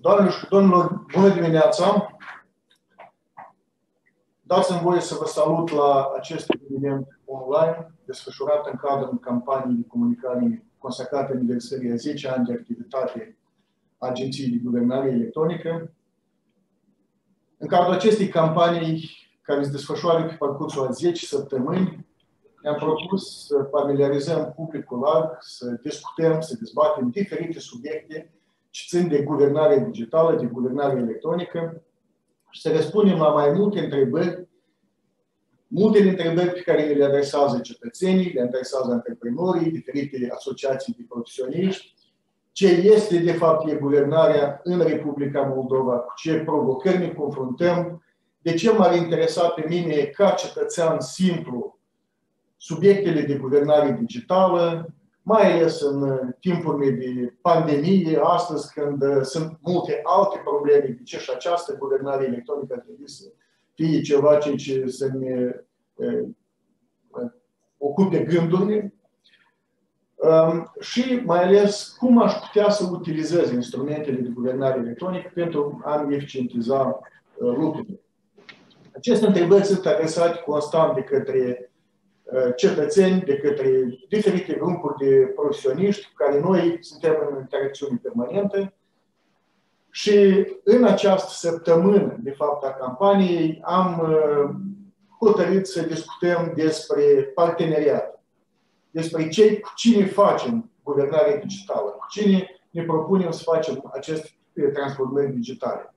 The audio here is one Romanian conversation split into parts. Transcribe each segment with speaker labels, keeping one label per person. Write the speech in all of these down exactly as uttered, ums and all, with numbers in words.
Speaker 1: Doamnelor și domnilor, bună dimineața! Dați-mi voie să vă salut la acest eveniment online, desfășurat în cadrul campaniei de comunicare consacrate aniversării a zece ani de activitate a Agenției de Guvernare Electronică. În cadrul acestei campanii, care se desfășoară pe parcursul a zece săptămâni, ne-am propus să familiarizăm publicul larg, să discutăm, să dezbatem diferite subiecte ce țin de guvernare digitală, de guvernare electronică și să răspundem la mai multe întrebări, multe întrebări pe care le adresează cetățenii, le adresează antreprenorii, diferite asociații de profesioniști, ce este de fapt e guvernarea în Republica Moldova, cu ce provocări ne confruntăm, de ce m-ar interesa pe mine ca cetățean simplu subiectele de guvernare digitală, mai ales în timpurile de pandemie, astăzi când sunt multe alte probleme, de ce și această guvernare electronică ar trebui să fie ceva ce să ne ocupe gândurile. Și mai ales cum aș putea să utilizez instrumentele de guvernare electronică pentru a eficientiza lucrurile. Aceste întrebări sunt adresate constant de către cetățeni, de către diferite grupuri de profesioniști cu care noi suntem în interacțiune permanentă. Și în această săptămână, de fapt, a campaniei, am hotărât să discutăm despre parteneriat, despre cei cu cine facem guvernare digitală, cu cine ne propunem să facem aceste transformări digitale.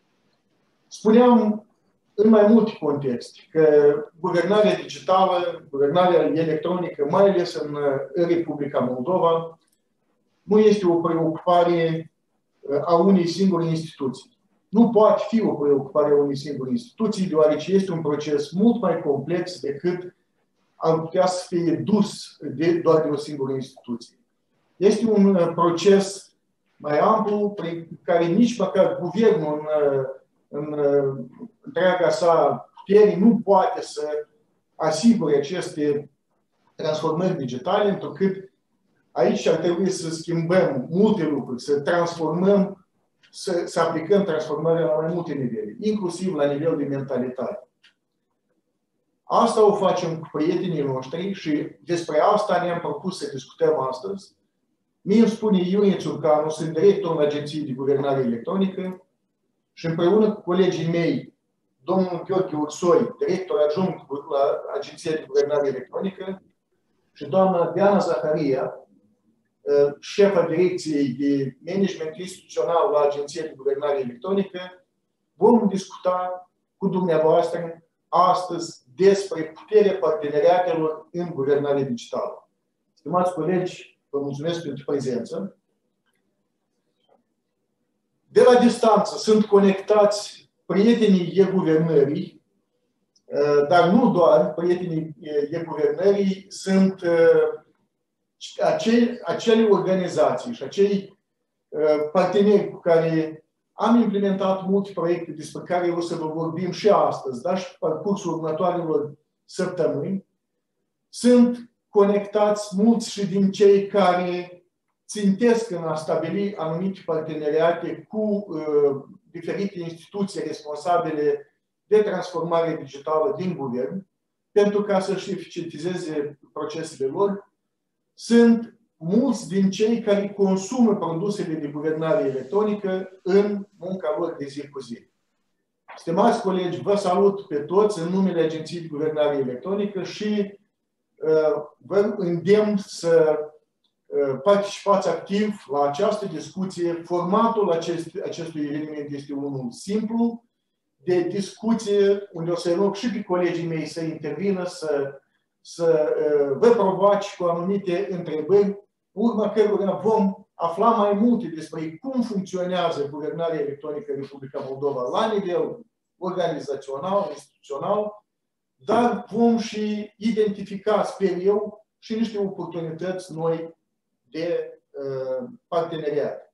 Speaker 1: Spuneam în mai multe contexte că guvernarea digitală, guvernarea electronică, mai ales în, în Republica Moldova, nu este o preocupare a unei singure instituții. Nu poate fi o preocupare a unei singure instituții, deoarece este un proces mult mai complex decât ar putea să fie dus de doar de o singură instituție. Este un proces mai amplu, prin care nici măcar guvernul în, în întreaga sa putere nu poate să asigure aceste transformări digitale, întrucât aici ar trebui să schimbăm multe lucruri, să transformăm, să, să aplicăm transformarea la mai multe nivele, inclusiv la nivel de mentalitate. Asta o facem cu prietenii noștri și despre asta ne-am propus să discutăm astăzi. Mie îmi spune Iurie Țurcanu, sunt directorul Agenției de Guvernare Electronică și împreună cu colegii mei, domnul Gheorghe Ursoi, director adjunct la Agenția de Guvernare Electronică, și doamna Diana Zaharia, șefa Direcției de Management Instituțional la Agenția de Guvernare Electronică, vom discuta cu dumneavoastră astăzi despre puterea parteneriatelor în guvernare digitală. Stimați colegi, vă mulțumesc pentru prezență. De la distanță sunt conectați prietenii e-guvernării, dar nu doar prietenii e-guvernării, sunt acei, acele organizații și acei parteneri cu care am implementat multe proiecte despre care o să vă vorbim și astăzi, dar și pe parcursul următoarelor săptămâni. Sunt conectați mulți și din cei care țintesc în a stabili anumite parteneriate cu uh, diferite instituții responsabile de transformare digitală din guvern, pentru ca să-și eficientizeze procesele lor. Sunt mulți din cei care consumă produsele de guvernare electronică în munca lor de zi cu zi. Stimați colegi, vă salut pe toți în numele Agenției de Guvernare Electronică și uh, vă îndemn să uh, participați activ la această discuție. Formatul acest, acestui eveniment este unul simplu, de discuție, unde o să rog și pe colegii mei să intervină, să, să uh, vă provoace cu anumite întrebări, urma cărora vom afla mai multe despre cum funcționează guvernarea electronică în Republica Moldova la nivel organizațional, instituțional, dar vom și identifica, sper eu, și niște oportunități noi de uh, parteneriat.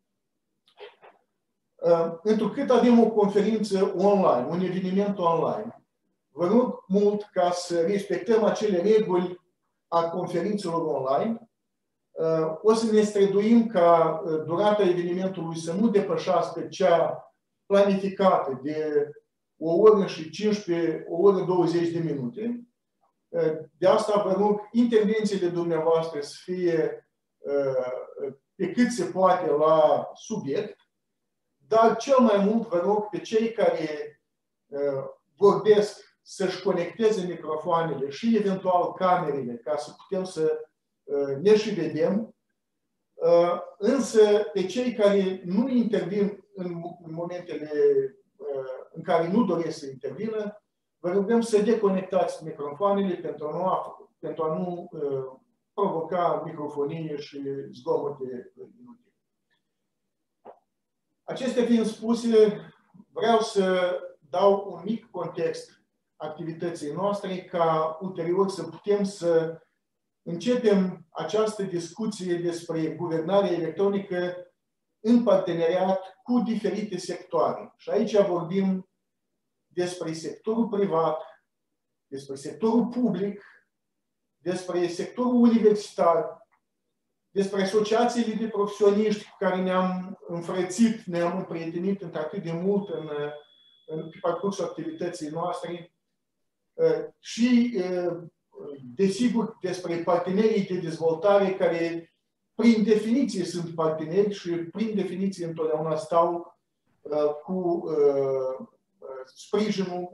Speaker 1: Uh, întrucât avem o conferință online, un eveniment online, vă rog mult ca să respectăm acele reguli a conferințelor online, O să ne străduim ca durata evenimentului să nu depășească cea planificată de o oră și cincisprezece, o oră douăzeci de minute. De asta vă rog intervențiile dumneavoastră să fie pe cât se poate la subiect, dar cel mai mult vă rog pe cei care vorbesc să-și conecteze microfoanele și eventual camerele ca să putem să ne și vedem, însă pe cei care nu intervin în momentele în care nu doresc să intervină, vă rugăm să deconectați microfoanele pentru a nu, pentru a nu provoca microfonie și zgomote inutile. Acestea fiind spuse, vreau să dau un mic context activității noastre ca ulterior să putem să începem această discuție despre guvernare electronică în parteneriat cu diferite sectoare. Și aici vorbim despre sectorul privat, despre sectorul public, despre sectorul universitar, despre asociațiile de profesioniști cu care ne-am înfrățit, ne-am împrietenit într-atât de mult în, în parcursul activității noastre și, desigur, despre partenerii de dezvoltare care, prin definiție, sunt parteneri și, prin definiție, întotdeauna stau cu sprijinul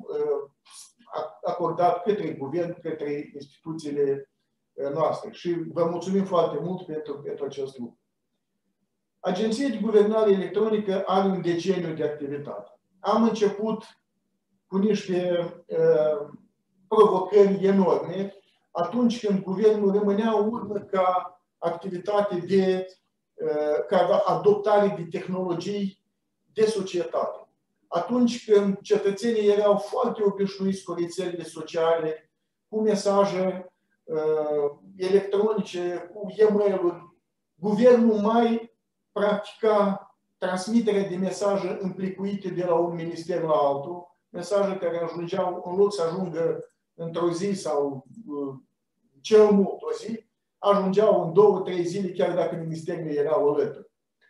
Speaker 1: acordat către guvern, către instituțiile noastre. Și vă mulțumim foarte mult pentru, pentru acest lucru. Agenția de Guvernare Electronică are un deceniu de activitate. Am început cu niște uh, provocări enorme atunci când guvernul rămânea în urmă ca activitate de uh, ca adoptare de tehnologii de societate. Atunci când cetățenii erau foarte obișnuiți cu rețelele sociale, cu mesaje uh, electronice, cu e-mail-uri, guvernul mai practica transmiterea de mesaje împlicuite de la un minister la altul, mesaje care ajungeau, în loc să ajungă într-o zi sau uh, cel mult o zi, ajungeau în două, trei zile, chiar dacă ministerele erau alături.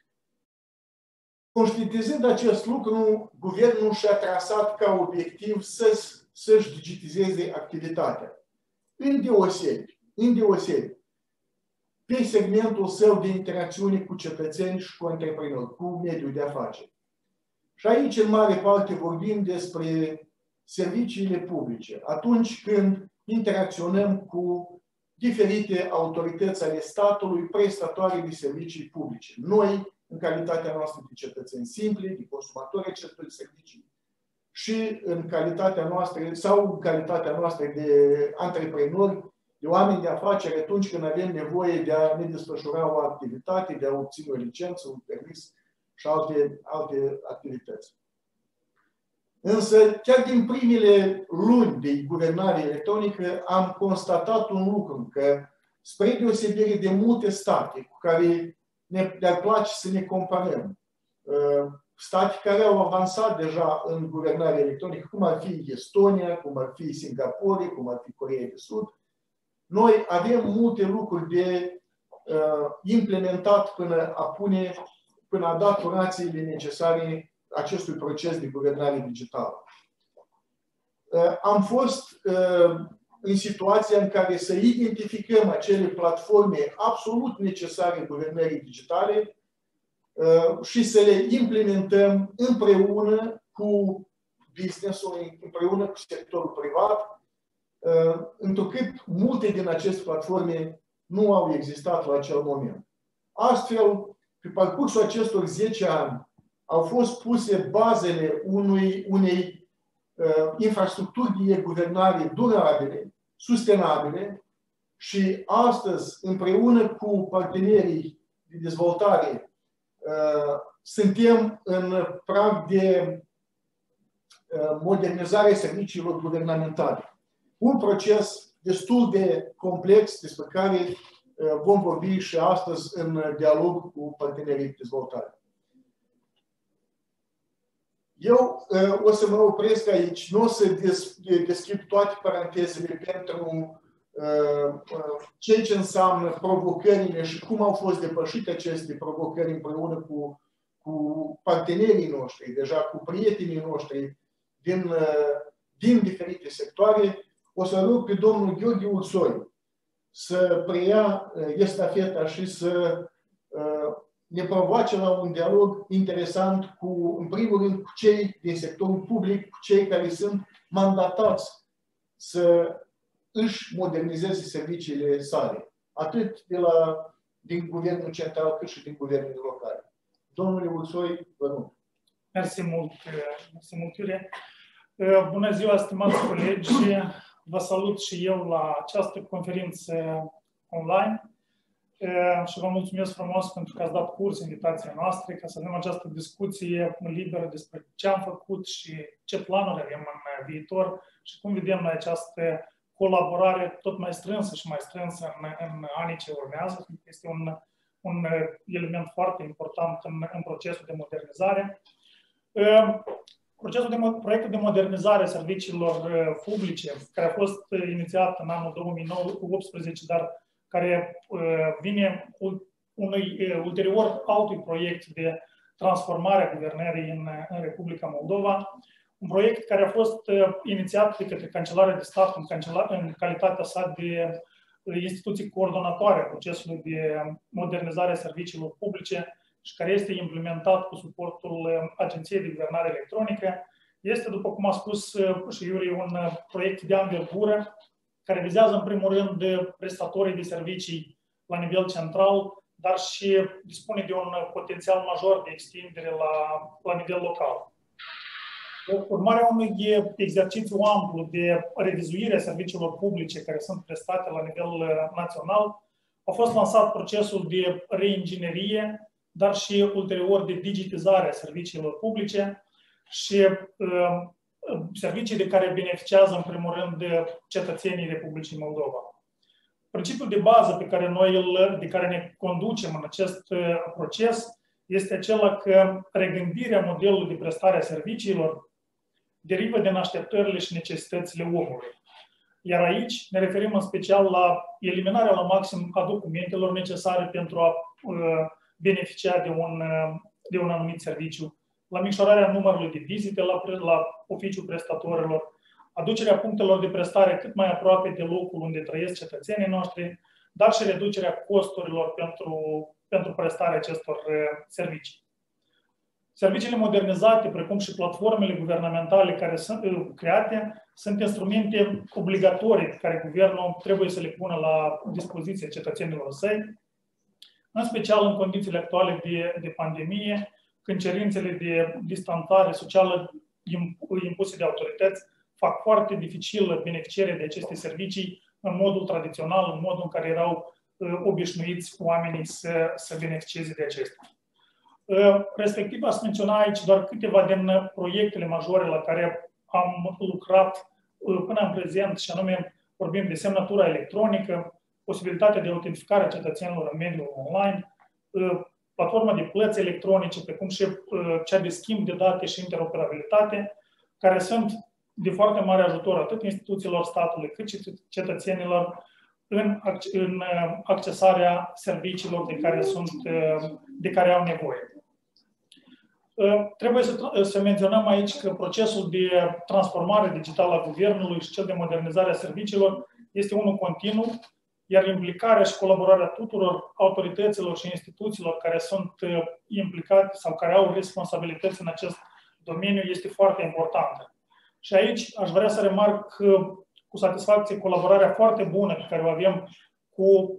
Speaker 1: Conștientizând acest lucru, guvernul și-a trasat ca obiectiv să-și digitizeze activitatea. Îndeosebi, îndeosebi, pe segmentul său de interacțiune cu cetățeni și cu antreprenori, cu mediul de afaceri. Și aici, în mare parte, vorbim despre serviciile publice. Atunci când interacționăm cu diferite autorități ale statului, prestatoare de servicii publice. Noi, în calitatea noastră de cetățeni simpli, de consumatori acestor servicii și în calitatea noastră sau în calitatea noastră de antreprenori, de oameni de afaceri, atunci când avem nevoie de a ne desfășura o activitate, de a obține o licență, un permis și alte, alte activități. Însă, chiar din primele luni de guvernare electronică, am constatat un lucru, că spre deosebire de multe state cu care ne-ar place să ne comparăm, state care au avansat deja în guvernare electronică, cum ar fi Estonia, cum ar fi Singapore, cum ar fi Coreea de Sud, noi avem multe lucruri de uh, implementat până a pune, până a da turațiile necesare acestui proces de guvernare digitală. Uh, am fost uh, în situația în care să identificăm acele platforme absolut necesare guvernării digitale uh, și să le implementăm împreună cu business-ul, împreună cu sectorul privat, întrucât multe din aceste platforme nu au existat la acel moment. Astfel, pe parcursul acestor zece ani, au fost puse bazele unui, unei uh, infrastructuri de guvernare durabile, sustenabile și astăzi, împreună cu partenerii de dezvoltare, uh, suntem în prag de uh, modernizare serviciilor guvernamentale. Un proces destul de complex despre care uh, vom vorbi și astăzi în dialog cu partenerii de dezvoltare. Eu uh, o să mă opresc aici, nu o să des deschid toate parantezele pentru ce ce înseamnă provocările și cum au fost depășite aceste provocări împreună cu, cu partenerii noștri, deja cu prietenii noștri din, din diferite sectoare. O să rog pe domnul Gheorghe Ursoi să preia estafeta și să ne provoace la un dialog interesant cu, în primul rând, cu cei din sectorul public, cu cei care sunt mandatați să își modernizeze serviciile sale, atât de la, din guvernul central, cât și din guvernul local. Domnule Ursoi, vă rog.
Speaker 2: Mersi mult, mersi mult, Iurie. Bună ziua, stimați colegi! Vă salut și eu la această conferință online și vă mulțumesc frumos pentru că ați dat curs invitației noastre ca să avem această discuție liberă despre ce am făcut și ce planuri avem în viitor și cum vedem noi această colaborare tot mai strânsă și mai strânsă în, în anii ce urmează. Este un, un element foarte important în, în procesul de modernizare. Procesul de proiectul de modernizare a serviciilor publice, care a fost inițiat în anul două mii optsprezece, dar care vine unui ulterior altui proiect de transformare a guvernării în, în Republica Moldova, un proiect care a fost inițiat de către Cancelarea de Stat în, în calitatea sa de instituții coordonatoare a procesului de modernizare a serviciilor publice și care este implementat cu suportul Agenției de Guvernare Electronică. Este, după cum a spus și Iurie, un proiect de anvergură care vizează, în primul rând, prestatorii de servicii la nivel central, dar și dispune de un potențial major de extindere la, la nivel local. Urmarea unui exercițiu amplu de revizuire a serviciilor publice care sunt prestate la nivel național, a fost lansat procesul de reinginerie, dar și ulterior de digitizare a serviciilor publice și uh, servicii de care beneficiază, în primul rând, de cetățenii Republicii Moldova. Principiul de bază pe care noi îl, de care ne conducem în acest proces este acela că regândirea modelului de prestare a serviciilor derivă din așteptările și necesitățile omului. Iar aici ne referim în special la eliminarea la maxim a documentelor necesare pentru a uh, beneficia de un, uh, de un anumit serviciu, la micșorarea numărului de vizite la, la oficiul prestatorilor, aducerea punctelor de prestare cât mai aproape de locul unde trăiesc cetățenii noștri, dar și reducerea costurilor pentru, pentru prestarea acestor uh, servicii. Serviciile modernizate, precum și platformele guvernamentale care sunt uh, create, sunt instrumente obligatorii pe care guvernul trebuie să le pună la dispoziție cetățenilor săi, în special în condițiile actuale de, de pandemie, când cerințele de distanțare socială impuse de autorități fac foarte dificilă beneficierea de aceste servicii în modul tradițional, în modul în care erau uh, obișnuiți oamenii să, să beneficieze de acestea. Uh, respectiv, aș menționa aici doar câteva din proiectele majore la care am lucrat uh, până în prezent, și anume vorbim de semnătura electronică, posibilitatea de autentificare a cetățenilor în mediul online, uh, platforma de plăți electronice, precum și uh, cea de schimb de date și interoperabilitate, care sunt de foarte mare ajutor atât instituțiilor statului, cât și cetățenilor în, în accesarea serviciilor de care, sunt, de care au nevoie. Trebuie să, să menționăm aici că procesul de transformare digitală a guvernului și cel de modernizare a serviciilor este unul continuu, iar implicarea și colaborarea tuturor autorităților și instituțiilor care sunt implicate sau care au responsabilități în acest domeniu este foarte importantă. Și aici aș vrea să remarc cu satisfacție colaborarea foarte bună pe care o avem cu,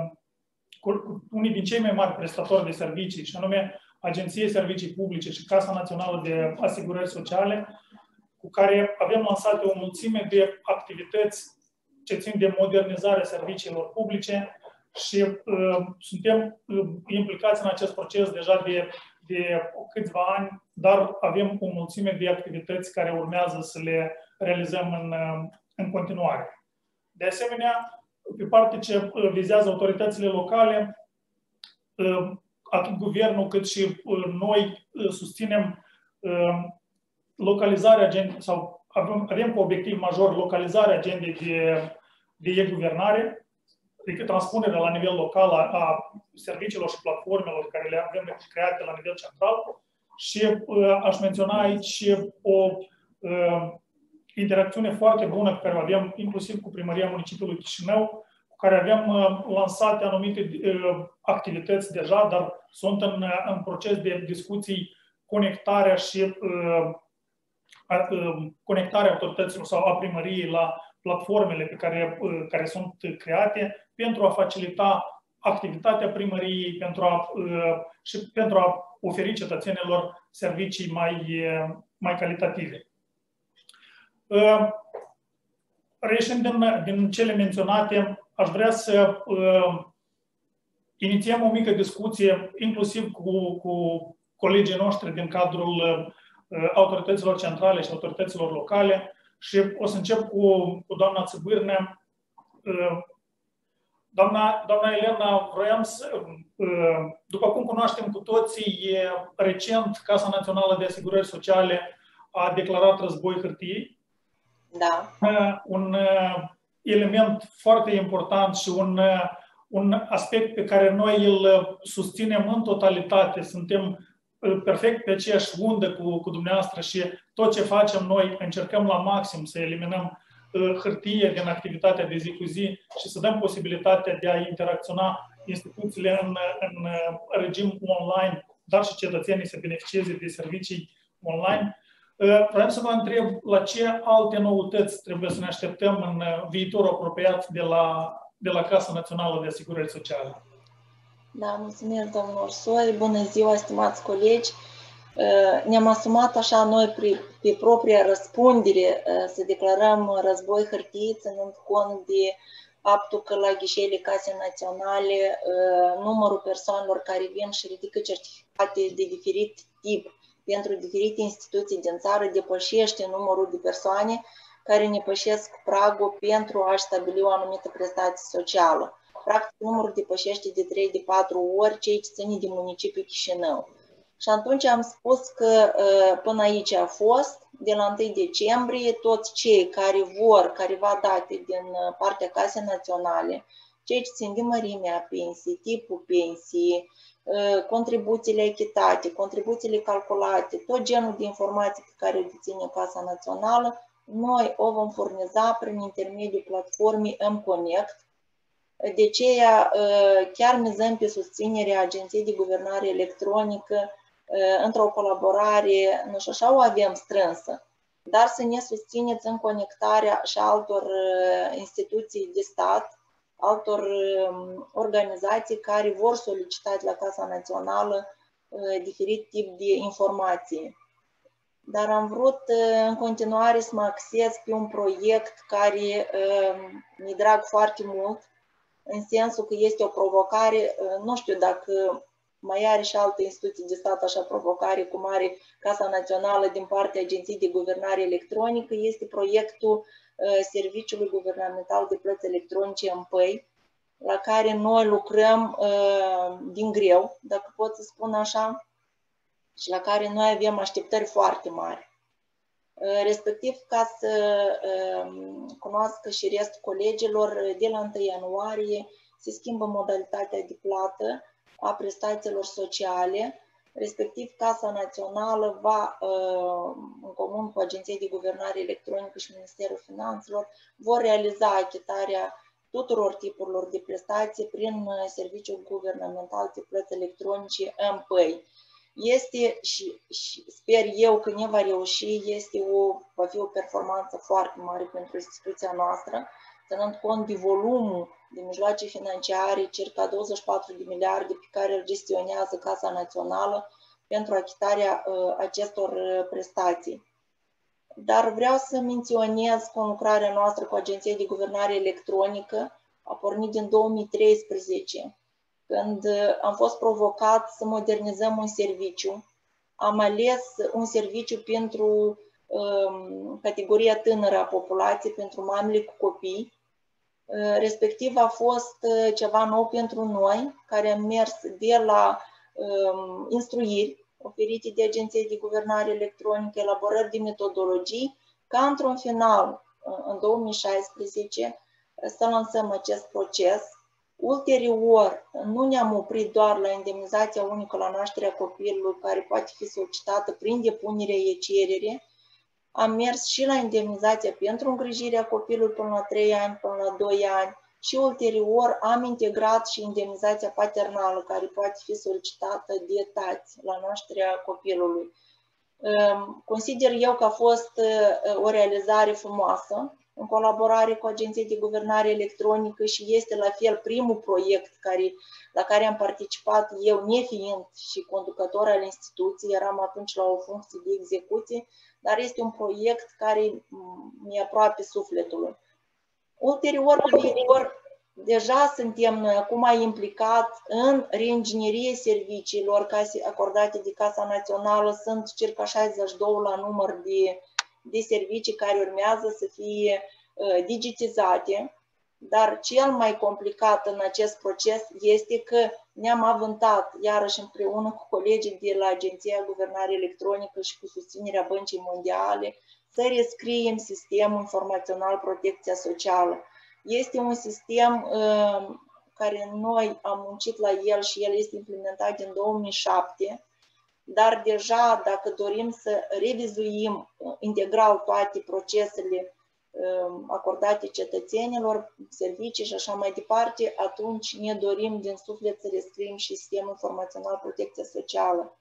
Speaker 2: cu unii din cei mai mari prestatori de servicii, și anume Agenției Servicii Publice și Casa Națională de Asigurări Sociale, cu care avem lansate o mulțime de activități ce țin de modernizarea serviciilor publice și uh, suntem uh, implicați în acest proces deja de, de câțiva ani, dar avem o mulțime de activități care urmează să le realizăm în, uh, în continuare. De asemenea, pe partea ce vizează autoritățile locale, uh, atât guvernul cât și uh, noi uh, susținem uh, localizarea agendei, sau avem, avem cu obiectiv major localizarea agendei de de e-guvernare, adică transpunerea la nivel local a, a serviciilor și platformelor care le avem create la nivel central și uh, aș menționa aici o uh, interacțiune foarte bună pe care o avem inclusiv cu Primăria Municipiului Chișinău, cu care avem uh, lansate anumite uh, activități deja, dar sunt în, în proces de discuții conectarea și uh, uh, conectarea autorităților sau a primăriei la platformele pe care, uh, care sunt create pentru a facilita activitatea primăriei pentru a, uh, și pentru a oferi cetățenilor servicii mai, uh, mai calitative. Uh, Reieșind din, din cele menționate, aș vrea să uh, inițiem o mică discuție, inclusiv cu, cu colegii noștri din cadrul uh, autorităților centrale și autorităților locale și o să încep cu, cu doamna Țibârnea. Uh, doamna, doamna Elena, vroiam să, uh, după cum cunoaștem cu toții, recent Casa Națională de Asigurări Sociale a declarat război hârtiei.
Speaker 3: Da.
Speaker 2: Un element foarte important și un, un aspect pe care noi îl susținem în totalitate. Suntem perfect pe aceeași undă cu, cu dumneavoastră și tot ce facem noi încercăm la maxim să eliminăm hârtie din activitatea de zi cu zi și să dăm posibilitatea de a interacționa instituțiile în, în regim online, dar și cetățenii să beneficieze de servicii online. Vreau să vă întreb la ce alte noutăți trebuie să ne așteptăm în viitorul apropiat de la, de la Casa Națională de Asigurări Sociale.
Speaker 3: Da, mulțumesc, domnul Orsoi. Bună ziua, stimați colegi. Ne-am asumat așa noi pe, pe propria răspundere să declarăm război hârtiei, ținând cont de faptul că la ghișeele Casei Naționale numărul persoanelor care vin și ridică certificate de diferit tip pentru diferite instituții din țară depășește numărul de persoane care ne pășesc pragul pentru a stabili o anumită prestație socială. Practic, numărul depășește de trei de patru ori ceea ce ține de municipiul Chișinău. Și atunci am spus că până aici a fost, de la întâi decembrie, toți cei care vor careva date din partea Casei Naționale, ceea ce țin de mărimea pensiei, tipul pensiei, contribuțiile achitate, contribuțiile calculate, tot genul de informații pe care o deține Casa Națională, noi o vom furniza prin intermediul platformei M-Connect. De aceea chiar mizăm pe susținerea Agenției de Guvernare Electronică într-o colaborare, nu știu, așa o avem strânsă, dar să ne susțineți în conectarea și altor instituții de stat, altor organizații care vor solicita de la Casa Națională diferit tip de informații. Dar am vrut în continuare să mă axez pe un proiect care mi-e drag foarte mult, în sensul că este o provocare, nu știu dacă mai are și alte instituții de stat așa provocare, cum are Casa Națională din partea Agenției de Guvernare Electronică, este proiectul Serviciului Guvernamental de Plăți Electronice în Păi, la care noi lucrăm uh, din greu, dacă pot să spun așa, și la care noi avem așteptări foarte mari. Uh, respectiv, ca să uh, cunoască și restul colegilor, de la întâi ianuarie se schimbă modalitatea de plată a prestațiilor sociale, respectiv Casa Națională va, în comun cu Agenția de Guvernare Electronică și Ministerul Finanțelor, vor realiza achitarea tuturor tipurilor de prestații prin Serviciul Guvernamental de Plăți Electronice M P I. Este și, și sper eu că ne va reuși, este o, va fi o performanță foarte mare pentru instituția noastră, ținând cont de volumul de mijloace financiare, circa douăzeci și patru de miliarde pe care îl gestionează Casa Națională pentru achitarea uh, acestor uh, prestații. Dar vreau să menționez conlucrarea noastră cu Agenția de Guvernare Electronică, a pornit din două mii treisprezece, când uh, am fost provocat să modernizăm un serviciu. Am ales un serviciu pentru um, categoria tânără a populației, pentru mamele cu copii. Respectiv a fost ceva nou pentru noi, care am mers de la um, instruiri oferite de Agenția de Guvernare Electronică, elaborări de metodologii, ca într-un final, în două mii șaisprezece, să lansăm acest proces. Ulterior, nu ne-am oprit doar la indemnizația unică la nașterea copilului, care poate fi solicitată prin depunerea ei cerere. Am mers și la indemnizația pentru îngrijirea copilului până la trei ani, până la doi ani și ulterior am integrat și indemnizația paternală, care poate fi solicitată de tați la nașterea copilului. Consider eu că a fost o realizare frumoasă în colaborare cu Agenția de Guvernare Electronică și este la fel primul proiect care, la care am participat eu, nefiind și conducător al instituției, eram atunci la o funcție de execuție, dar este un proiect care mi-e aproape sufletului. Ulterior, pe viitor, deja suntem noi acum implicați în reinginerie serviciilor acordate de Casa Națională. Sunt circa șaizeci și doi la număr de, de servicii care urmează să fie uh, digitizate. Dar cel mai complicat în acest proces este că ne-am avântat, iarăși împreună cu colegii de la Agenția Guvernare Electronică și cu susținerea Băncii Mondiale, să rescriem sistemul informațional protecția socială. Este un sistem uh, care noi am muncit la el și el este implementat din două mii șapte, dar deja dacă dorim să revizuim uh, integral toate procesele uh, acordate cetățenilor, servicii și așa mai departe, atunci ne dorim din suflet să rescriem și sistemul informațional protecția socială.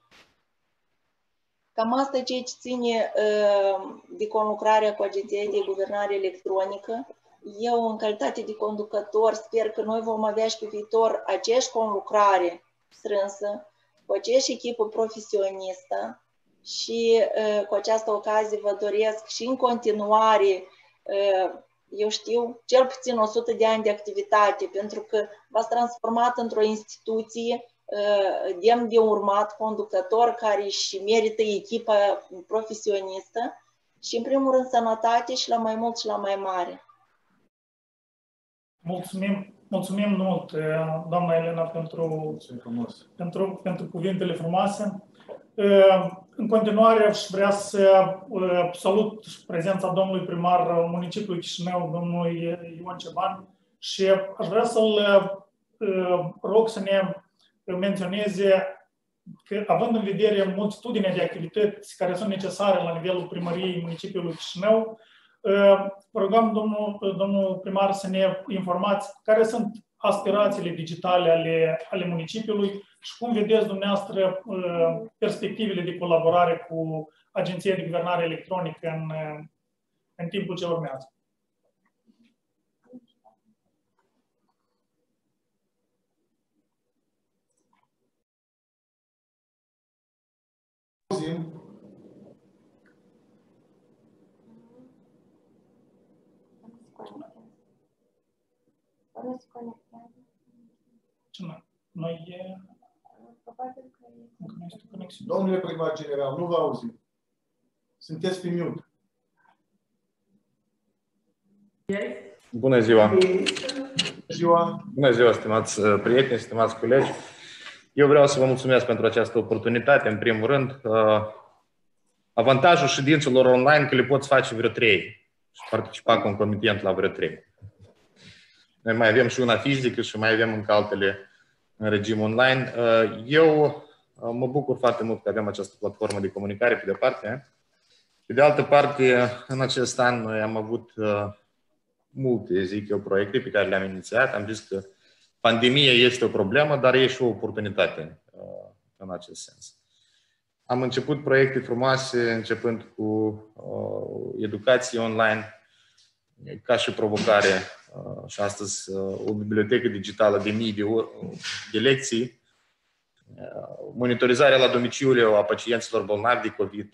Speaker 3: Cam asta e ceea ce ține uh, de conlucrarea cu Agenția de Guvernare Electronică. Eu, în calitate de conducător, sper că noi vom avea și pe viitor aceeași conlucrare strânsă, cu aceeași echipă profesionistă și uh, cu această ocazie vă doresc și în continuare, uh, eu știu, cel puțin o sută de ani de activitate, pentru că v-ați transformat într-o instituție uh, demn de urmat, conducător care își merită echipa profesionistă și, în primul rând, sănătate și la mai mult și la mai mare.
Speaker 2: Mulțumim, mulțumim mult, doamna Elena, pentru, pentru, pentru cuvintele frumoase. În continuare, aș vrea să salut prezența domnului primar municipiului Chișinău, domnului Ion Ceban, și aș vrea să-l rog să ne menționeze că, având în vedere multitudinea de activități care sunt necesare la nivelul primăriei municipiului Chișinău, vă rugăm, domnul, domnul primar, să ne informați care sunt aspirațiile digitale ale, ale municipiului și cum vedeți dumneavoastră perspectivele de colaborare cu Agenția de Guvernare Electronică în, în timpul ce urmează.
Speaker 4: Nu se conectează.
Speaker 2: Ce nu? Noi e... Încă nu este conexiune.
Speaker 1: Domnule primar general, nu vă auzim. Sunteți pe mute.
Speaker 5: Bună ziua!
Speaker 1: Bună ziua!
Speaker 5: Bună ziua, stimați prieteni, stimați colegi! Eu vreau să vă mulțumesc pentru această oportunitate, în primul rând. Avantajul ședințelor online că le poți face vreo trei și participa concomitent la vreo trei. Noi mai avem și una fizică și mai avem încă altele în regim online. Eu mă bucur foarte mult că avem această platformă de comunicare pe de parte. Pe de altă parte, în acest an noi am avut multe, zic eu, proiecte pe care le-am inițiat. Am zis că pandemia este o problemă, dar e și o oportunitate în acest sens. Am început proiecte frumoase, începând cu educație online, ca și provocare. Și astăzi o bibliotecă digitală de mii de, de lecții, monitorizarea la domiciliu a pacienților bolnavi de COVID,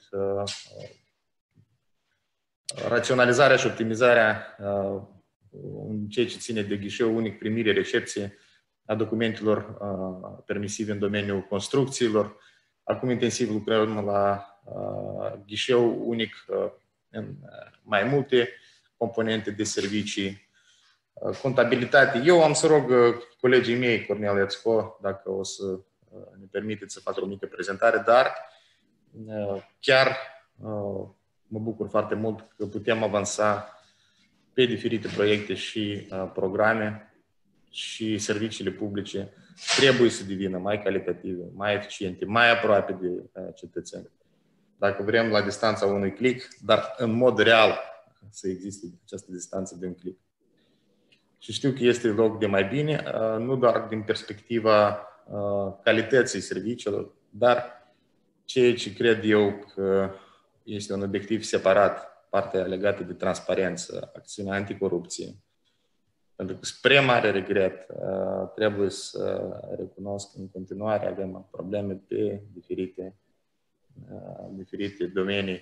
Speaker 5: raționalizarea și optimizarea în ceea ce ține de ghișeu unic, primire, recepție a documentelor permisive în domeniul construcțiilor. Acum intensiv lucrăm la ghișeu unic în mai multe componente de servicii. Contabilitate. Eu am să rog colegii mei, Cornel Iațco, dacă o să ne permiteți să fac o mică prezentare, dar chiar mă bucur foarte mult că putem avansa pe diferite proiecte și uh, programe și serviciile publice trebuie să devină mai calitative, mai eficiente, mai aproape de uh, cetățeni. Dacă vrem la distanța unui click, dar în mod real să existe această distanță de un click. Și știu că este loc de mai bine, uh, nu doar din perspectiva uh, calității serviciilor, dar ceea ce cred eu că este un obiectiv separat, partea legată de transparență, acțiunea anticorupție. Pentru că, spre mare regret, trebuie să recunosc că în continuare avem probleme pe diferite, diferite domenii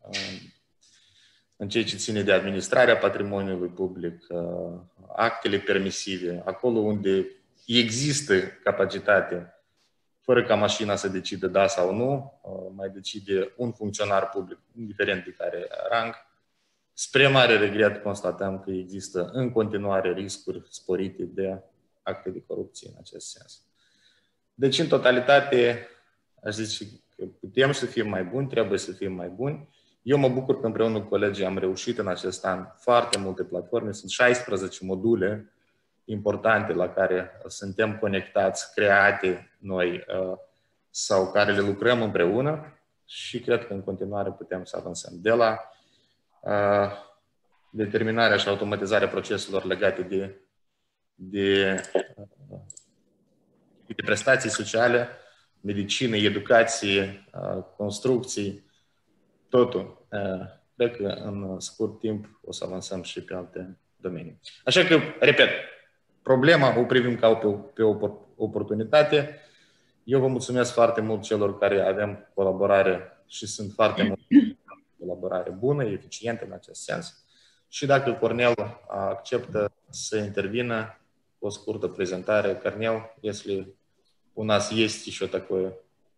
Speaker 5: în ceea ce ține de administrarea patrimoniului public, actele permisive, acolo unde există capacitate, fără ca mașina să decide da sau nu, mai decide un funcționar public, indiferent de care rang. Spre mare regret constatăm că există în continuare riscuri sporite de acte de corupție în acest sens. Deci, în totalitate, aș zice că putem să fim mai buni, trebuie să fim mai buni. Eu mă bucur că împreună cu colegii am reușit în acest an foarte multe platforme. Sunt șaisprezece module importante la care suntem conectați, create noi sau care le lucrăm împreună și cred că în continuare putem să avansăm. De la uh, determinarea și automatizarea proceselor legate de, de, uh, de prestații sociale, medicină, educație, uh, construcții, totul. Uh, cred că în scurt timp o să avansăm și pe alte domenii. Așa că, repet, problema o privim ca pe, pe o oportunitate. Eu vă mulțumesc foarte mult celor care avem colaborare și sunt foarte mult colaborare bună, eficientă în acest sens. Și dacă Cornel acceptă să intervină cu o scurtă prezentare, Cornel, если у нас есть еще такое,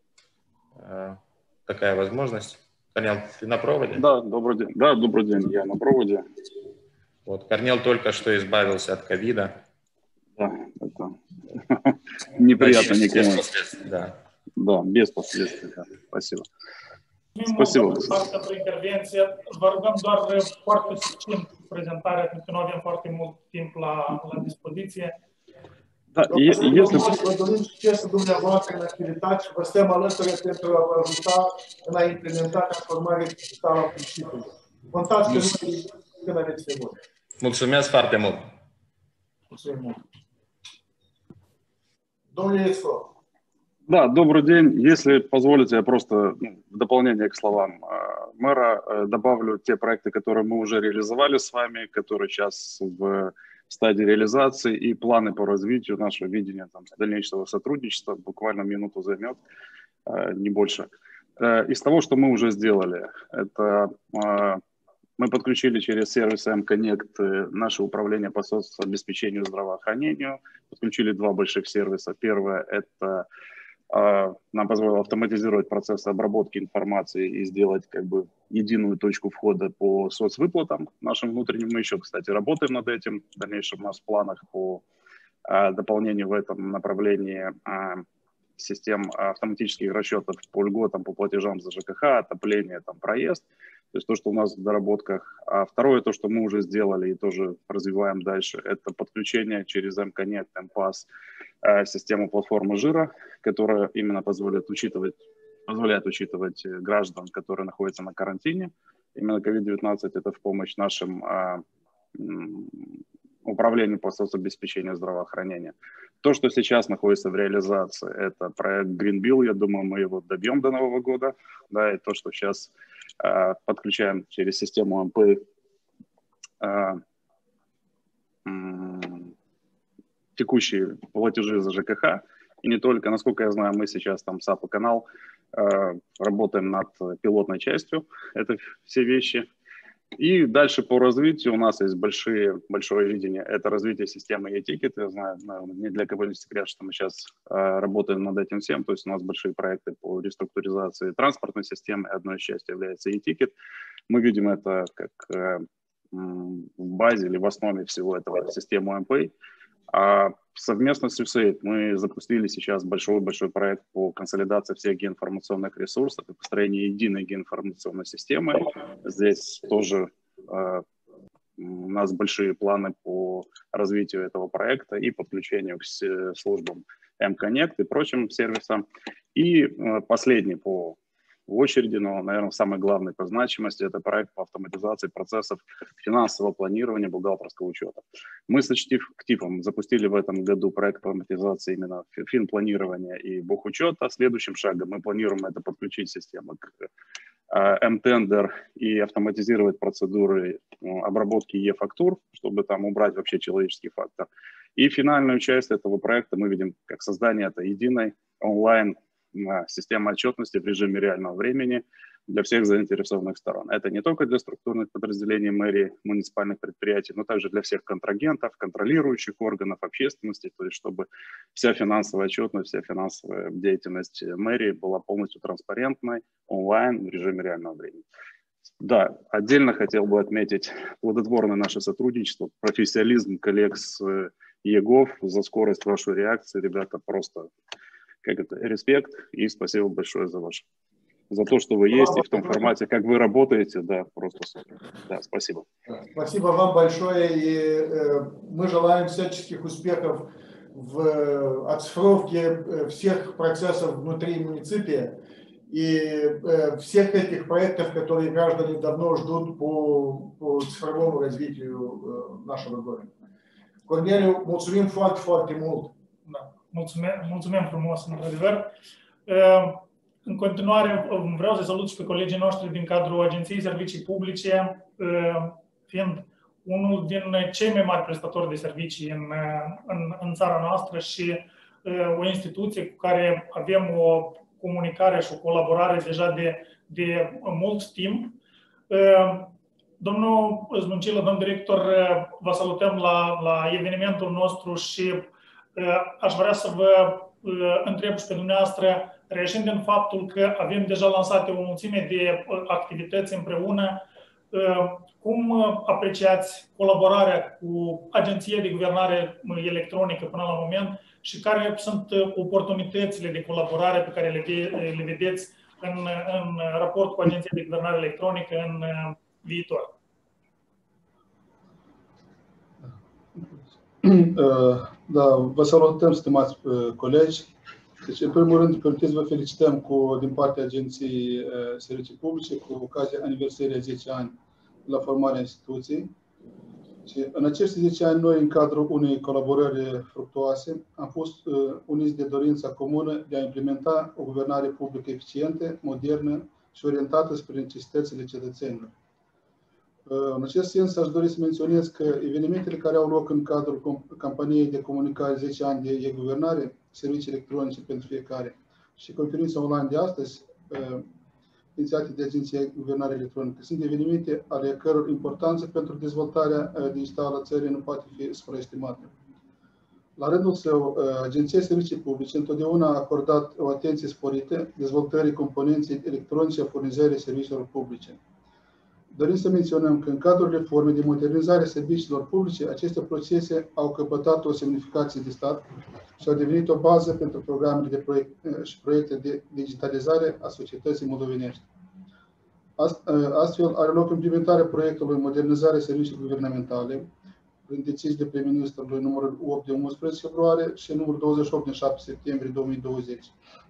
Speaker 5: такая возможность. Корнел, ты на проводе?
Speaker 4: Да, добрый день. Да, добрый день, я на проводе.
Speaker 5: Вот, Корнел только что избавился от ковида.
Speaker 4: Да, это неприятно никому.
Speaker 5: Да.
Speaker 4: Да, без последствий. Да. Спасибо.
Speaker 2: Спасибо. Pentru intervenție. Vă rugăm doar foarte succint prezentarea, pentru că nu avem foarte mult timp la, la dispoziție.
Speaker 4: Da, este...
Speaker 1: Vă dorim succes dumneavoastră în activitate și vă stăm alături pentru a vă ajuta în a implementa transformarea digitală a municipiului. Contați pe noi când aveți nevoie.
Speaker 5: Mulțumesc foarte mult!
Speaker 1: Mulțumim mult! Domnule Ецо.
Speaker 4: Да, добрый день. Если позволите, я просто в дополнение к словам мэра добавлю те проекты, которые мы уже реализовали с вами, которые сейчас в стадии реализации, и планы по развитию, наше видение там, дальнейшего сотрудничества. Буквально минуту займет, не больше. Из того, что мы уже сделали, это мы подключили через сервис M-Connect наше управление по соцобеспечению и здравоохранению, подключили два больших сервиса. Первое – это нам позволило автоматизировать процессы обработки информации и сделать как бы единую точку входа по соцвыплатам нашим внутренним. Мы еще, кстати, работаем над этим. В дальнейшем у нас в планах по а, дополнению в этом направлении а, систем автоматических расчетов по льготам, по платежам за ЖКХ, отопление, там, проезд. То есть то, что у нас в доработках. А второе, то, что мы уже сделали и тоже развиваем дальше, это подключение через M-Connect, M-Pass, систему платформы жира, которая именно позволяет учитывать, позволяет учитывать граждан, которые находятся на карантине. Именно ковид девятнадцать это в помощь нашим а, управлению по соцобеспечению здравоохранения. То, что сейчас находится в реализации, это проект Green Bill. Я думаю, мы его добьем до Нового года. Да, и то, что сейчас а, подключаем через систему эм пэ а, текущие платежи за ЖКХ, и не только, насколько я знаю, мы сейчас там САП и канал э, работаем над пилотной частью, это все вещи. И дальше по развитию у нас есть большие, большое видение, это развитие системы e-ticket. Я знаю, наверное, не для кого не секрет, что мы сейчас э, работаем над этим всем, то есть у нас большие проекты по реструктуризации транспортной системы, одной из частей является e-ticket. Мы видим это как э, в базе или в основе всего этого систему эм пэй. А совместно с ю эс эй ай ди мы запустили сейчас большой-большой проект по консолидации всех геоинформационных ресурсов и построению единой геоинформационной системы. Здесь тоже э, у нас большие планы по развитию этого проекта и подключению к службам M-Connect и прочим сервисам. И последний по очереди, но, наверное, самый главный по значимости, это проект по автоматизации процессов финансового планирования, бухгалтерского учета. Мы с активом запустили в этом году проект по автоматизации именно финпланирования и бухучета. Следующим шагом мы планируем это подключить систему к M-Tender и автоматизировать процедуры обработки e-фактур, чтобы там убрать вообще человеческий фактор. И финальную часть этого проекта мы видим как создание этой единой онлайн системы отчетности в режиме реального времени для всех заинтересованных сторон. Это не только для структурных подразделений мэрии, муниципальных предприятий, но также для всех контрагентов, контролирующих органов общественности, то есть чтобы вся финансовая отчетность, вся финансовая деятельность мэрии была полностью транспарентной, онлайн, в режиме реального времени. Да, отдельно хотел бы отметить плодотворное наше сотрудничество, профессионализм коллег с ЕГОВ, за скорость вашей реакции. Ребята, просто как это, респект и спасибо большое за ваш, за то, что вы есть и в том формате, как вы работаете, да, просто супер. Да, спасибо.
Speaker 1: Спасибо вам большое, и э, мы желаем всяческих успехов в э, оцифровке всех процессов внутри муниципия и э, всех этих проектов, которые граждане давно jдут по, по цифровому развитию э, нашего города. Corneliu, mulțumim foarte, foarte mult.
Speaker 2: Da. Mulțumim, mulțumim frumos, într-adevăr. În continuare, vreau să salut și pe colegii noștri din cadrul Agenției Servicii Publice, fiind unul din cei mai mari prestatori de servicii în, în, în țara noastră și o instituție cu care avem o comunicare și o colaborare deja de, de mult timp. Domnul Zmuncilă, domn director, vă salutăm la, la evenimentul nostru și aș vrea să vă întreb și pe dumneavoastră, reieșind din faptul că avem deja lansate o mulțime de activități împreună, cum apreciați colaborarea cu Agenția de Guvernare Electronică până la moment și care sunt oportunitățile de colaborare pe care le, le vedeți în, în raport cu Agenția de Guvernare Electronică în viitor?
Speaker 6: Da, vă salutăm, stimați colegi. Deci, în primul rând, permiteți vă felicităm cu, din partea Agenției Servicii Publice cu ocazia aniversării a zece ani la formarea instituției. Și în acești zece ani, noi, în cadrul unei colaborări fructuoase, am fost uh, uniți de dorința comună de a implementa o guvernare publică eficientă, modernă și orientată spre necesitățile cetățenilor. În acest sens, aș dori să menționez că evenimentele care au loc în cadrul campaniei de comunicare zece ani de e-guvernare, servicii electronice pentru fiecare și conferința online de astăzi, inițiate de Agenția de Guvernare Electronică, sunt evenimente ale căror importanță pentru dezvoltarea digitală a țării nu poate fi supraestimată. La rândul său, Agenția Servicii Publice întotdeauna a acordat o atenție sporită dezvoltării componenței electronice a furnizării serviciilor publice. Dorim să menționăm că în cadrul reformei de modernizare a serviciilor publice, aceste procese au căpătat o semnificație de stat și au devenit o bază pentru programele de proiect și proiecte de digitalizare a societății moldovenești. Astfel, are loc implementarea proiectului Modernizare serviciilor guvernamentale, prin decizii de prim-ministrului numărul opt de unsprezece februarie și numărul douăzeci și opt din șapte septembrie două mii douăzeci,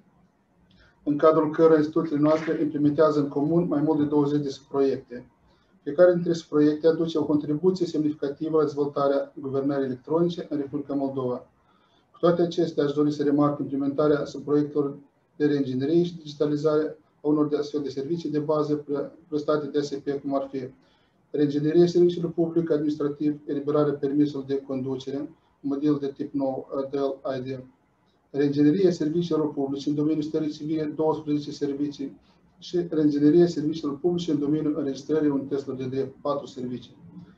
Speaker 6: în cadrul cărora instituțiile noastre implementează în comun mai mult de douăzeci de proiecte. Fiecare dintre aceste proiecte aduce o contribuție semnificativă la dezvoltarea guvernării electronice în Republica Moldova. Cu toate acestea, aș dori să remarc implementarea proiectelor de reinginerie și digitalizare a unor de astfel de servicii de bază prestate de A S P, cum ar fi reinginerie serviciilor public administrativ, eliberarea permisului de conducere, model de tip nou D L I D, reinginerie serviciilor publice în domeniul stării civile, douăsprezece servicii, și reinginerie serviciilor publice în domeniul înregistrării unităților de drept, patru servicii.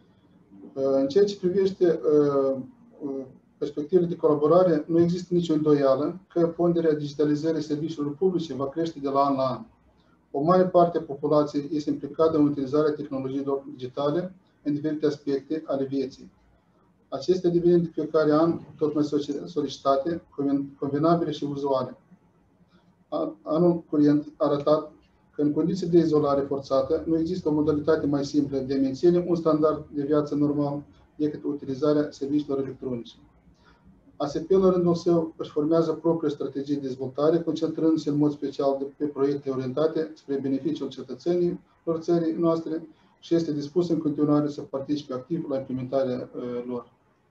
Speaker 6: În ceea ce privește perspectivele de colaborare, nu există nicio îndoială că ponderea digitalizării serviciilor publice va crește de la an la an. O mare parte a populației este implicată în utilizarea tehnologiilor digitale în diferite aspecte ale vieții. Acestea devin de fiecare an tot mai solicitate, convenabile și uzuale. Anul curent a arătat că în condiții de izolare forțată nu există o modalitate mai simplă de a menține un standard de viață normal decât utilizarea serviciilor electronice. A S P, la rândul său, își formează propria strategie de dezvoltare, concentrându-se în mod special de pe proiecte orientate spre beneficiul cetățenilor țării noastre și este dispus în continuare să participe activ la implementarea uh, lor.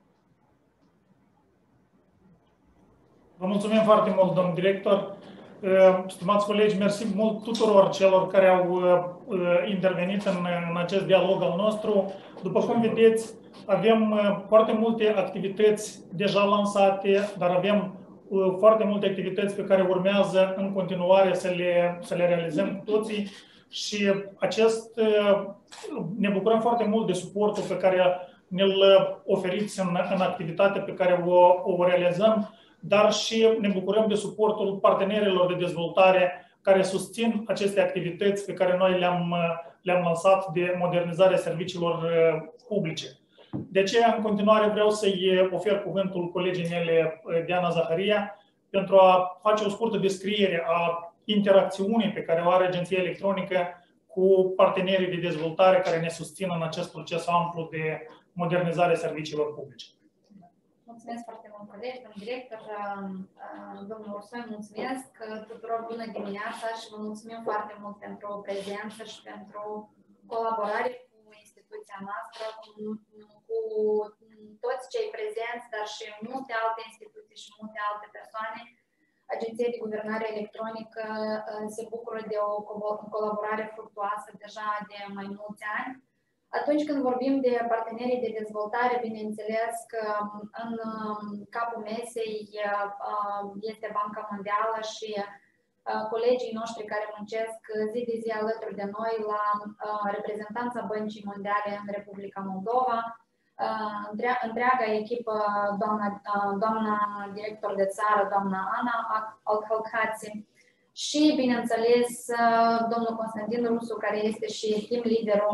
Speaker 2: Vă mulțumim foarte mult, domn director. Stimați colegi, mersi mult tuturor celor care au intervenit în, în acest dialog al nostru. După cum vedeți, avem foarte multe activități deja lansate, dar avem foarte multe activități pe care urmează în continuare să le, să le realizăm cu toții. Și acest, ne bucurăm foarte mult de suportul pe care ne-l oferiți în, în activitatea pe care o, o realizăm, dar și ne bucurăm de suportul partenerilor de dezvoltare care susțin aceste activități pe care noi le-am le-am lansat de modernizare a serviciilor publice. De aceea, în continuare, vreau să-i ofer cuvântul colegii mele, Diana Zaharia, pentru a face o scurtă descriere a interacțiunii pe care o are Agenția Electronică cu partenerii de dezvoltare care ne susțin în acest proces amplu de modernizare a serviciilor publice.
Speaker 7: Mulțumesc foarte mult, colegi, domnul director, domnul Ursoi, mulțumesc tuturor, bună dimineața și vă mulțumim foarte mult pentru prezență și pentru colaborare cu instituția noastră, cu, cu toți cei prezenți, dar și multe alte instituții și multe alte persoane. Agenția de Guvernare Electronică se bucură de o colaborare fructuoasă deja de mai mulți ani. Atunci când vorbim de partenerii de dezvoltare, bineînțeles că în capul mesei este Banca Mondială și colegii noștri care muncesc zi de zi alături de noi la reprezentanța Băncii Mondiale în Republica Moldova, întreaga echipă, doamna, doamna director de țară, doamna Ana Alchalcați și, bineînțeles, domnul Constantin Rusu, care este și team leaderul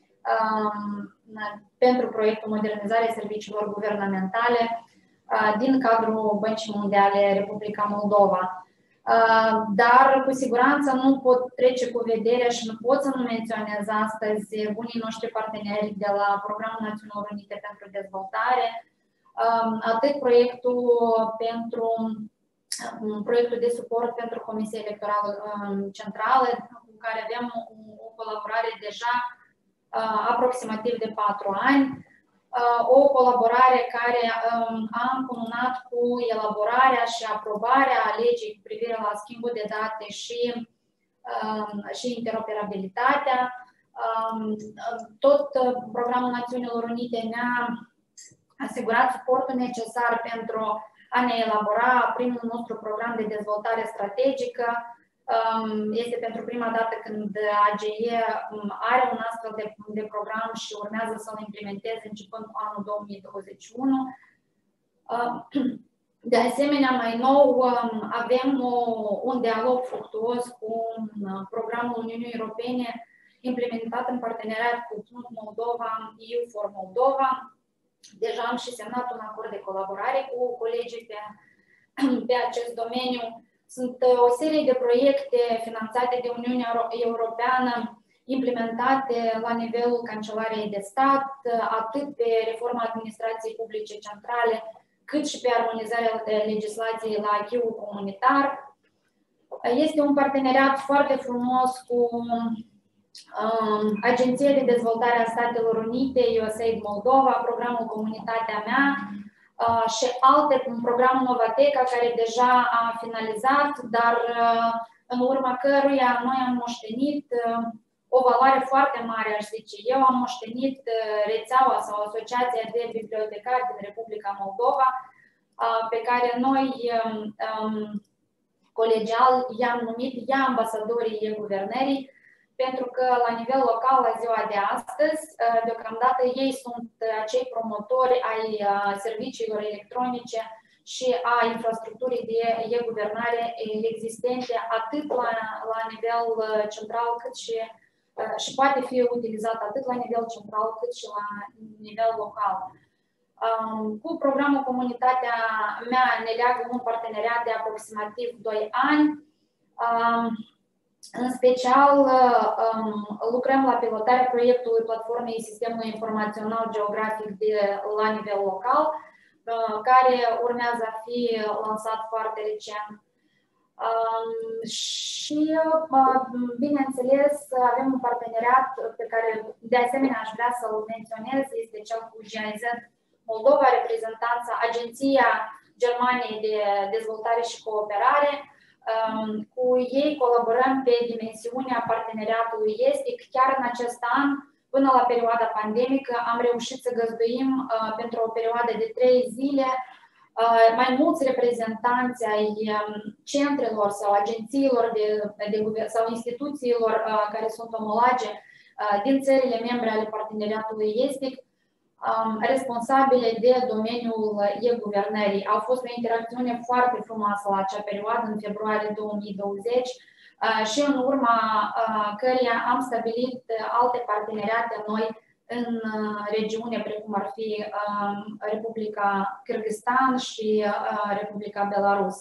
Speaker 7: pentru proiectul Modernizare Serviciilor Guvernamentale din cadrul Băncii Mondiale Republica Moldova. Dar cu siguranță nu pot trece cu vederea și nu pot să nu menționez astăzi bunii noștri parteneri de la Programul Națiunilor Unite pentru Dezvoltare, atât proiectul pentru proiectul de suport pentru Comisia Electorală Centrală, cu care avem o colaborare deja aproximativ de patru ani, o colaborare care a încununat cu elaborarea și aprobarea legii cu privire la schimbul de date și, și interoperabilitatea. Tot Programul Națiunilor Unite ne-a asigurat suportul necesar pentru a ne elabora primul nostru program de dezvoltare strategică. Este pentru prima dată când A G E are un astfel de, de program și urmează să-l implementeze începând cu anul două mii douăzeci și unu. De asemenea, mai nou, avem o, un dialog fructuos cu programul Uniunii Europene implementat în parteneriat cu P N U D Moldova, E U for Moldova. Deja am și semnat un acord de colaborare cu colegii pe, pe acest domeniu. Sunt o serie de proiecte finanțate de Uniunea Europeană, implementate la nivelul Cancelariei de Stat, atât pe reforma administrației publice centrale, cât și pe armonizarea legislației la acquis-ul comunitar. Este un parteneriat foarte frumos cu um, Agenția de Dezvoltare a Statelor Unite, U S A I D Moldova, programul Comunitatea Mea, Uh, și alte, un program Novateca care deja a finalizat, dar uh, în urma căruia noi am moștenit uh, o valoare foarte mare, aș zice. Eu am moștenit uh, rețeaua sau Asociația de Bibliotecari din Republica Moldova, uh, pe care noi um, um, colegial i-am numit ea ambasadorii e-guvernării, pentru că la nivel local, la ziua de astăzi, deocamdată ei sunt acei promotori ai serviciilor electronice și a infrastructurii de e-guvernare existente atât la, la nivel central cât și, și poate fi utilizat atât la nivel central cât și la nivel local. Cu programul Comunitatea Mea ne leagă un parteneriat de aproximativ doi ani. În special, lucrăm la pilotarea proiectului platformei Sistemului Informațional Geografic de, la nivel local, care urmează a fi lansat foarte recent. Și, bineînțeles, avem un parteneriat pe care, de asemenea, aș vrea să-l menționez, este cel cu G I Z Moldova, reprezentanța Agenția Germaniei de Dezvoltare și Cooperare. Cu ei colaborăm pe dimensiunea parteneriatului estic. Chiar în acest an, până la perioada pandemică, am reușit să găzduim pentru o perioadă de trei zile mai mulți reprezentanți ai centrelor sau agențiilor de, de, sau instituțiilor care sunt omologe din țările membre ale parteneriatului estic, responsabile de domeniul e-guvernării. A fost o interacțiune foarte frumoasă la acea perioadă, în februarie două mii douăzeci, și în urma căreia am stabilit alte parteneriate noi în regiune, precum ar fi Republica Kyrgyzstan și Republica Belarus.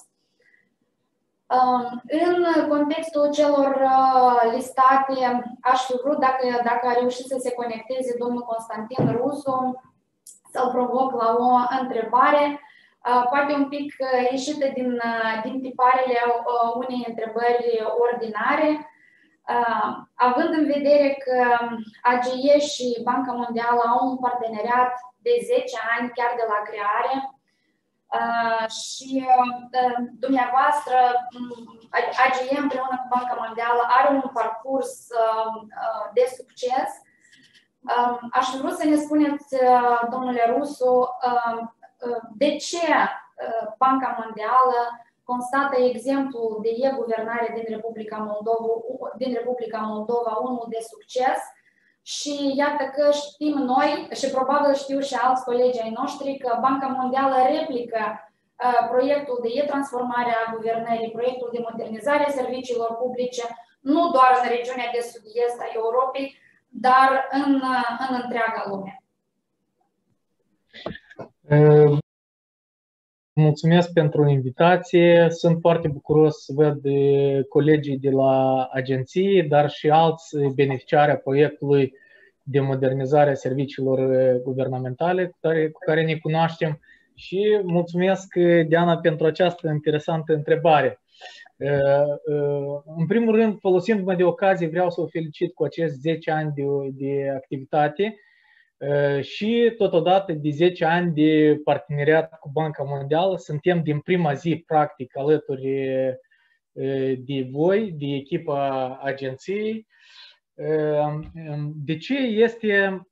Speaker 7: În contextul celor listate, aș fi vrut, dacă, dacă a reușit să se conecteze domnul Constantin Rusu, să-l provoc la o întrebare, poate un pic ieșită din, din tiparele unei întrebări ordinare, având în vedere că A G E și Banca Mondială au un parteneriat de zece ani, chiar de la creare, Uh, și uh, dumneavoastră, A G E împreună cu Banca Mondială are un parcurs uh, uh, de succes. Uh, aș vrea să ne spuneți, uh, domnule Rusu, uh, uh, de ce uh, Banca Mondială constată exemplul de e-guvernare din Republica Moldova, din Republica Moldova unul de succes. Și iată că știm noi, și probabil știu și alți colegi ai noștri, că Banca Mondială replică uh, proiectul de e-transformare a guvernării, proiectul de modernizare a serviciilor publice, nu doar în regiunea de sud-est a Europei, dar în, uh, în întreaga lume.
Speaker 8: Mulțumesc pentru invitație. Sunt foarte bucuros să văd colegii de la agenții, dar și alți beneficiari a proiectului de modernizare a serviciilor guvernamentale cu care, cu care ne cunoaștem. Și mulțumesc, Diana, pentru această interesantă întrebare. În primul rând, folosindu-mă de ocazie, vreau să o felicit cu acești zece ani de, de activitate și totodată de zece ani de parteneriat cu Banca Mondială. Suntem din prima zi, practic, alături de voi, de echipa agenției. De ce este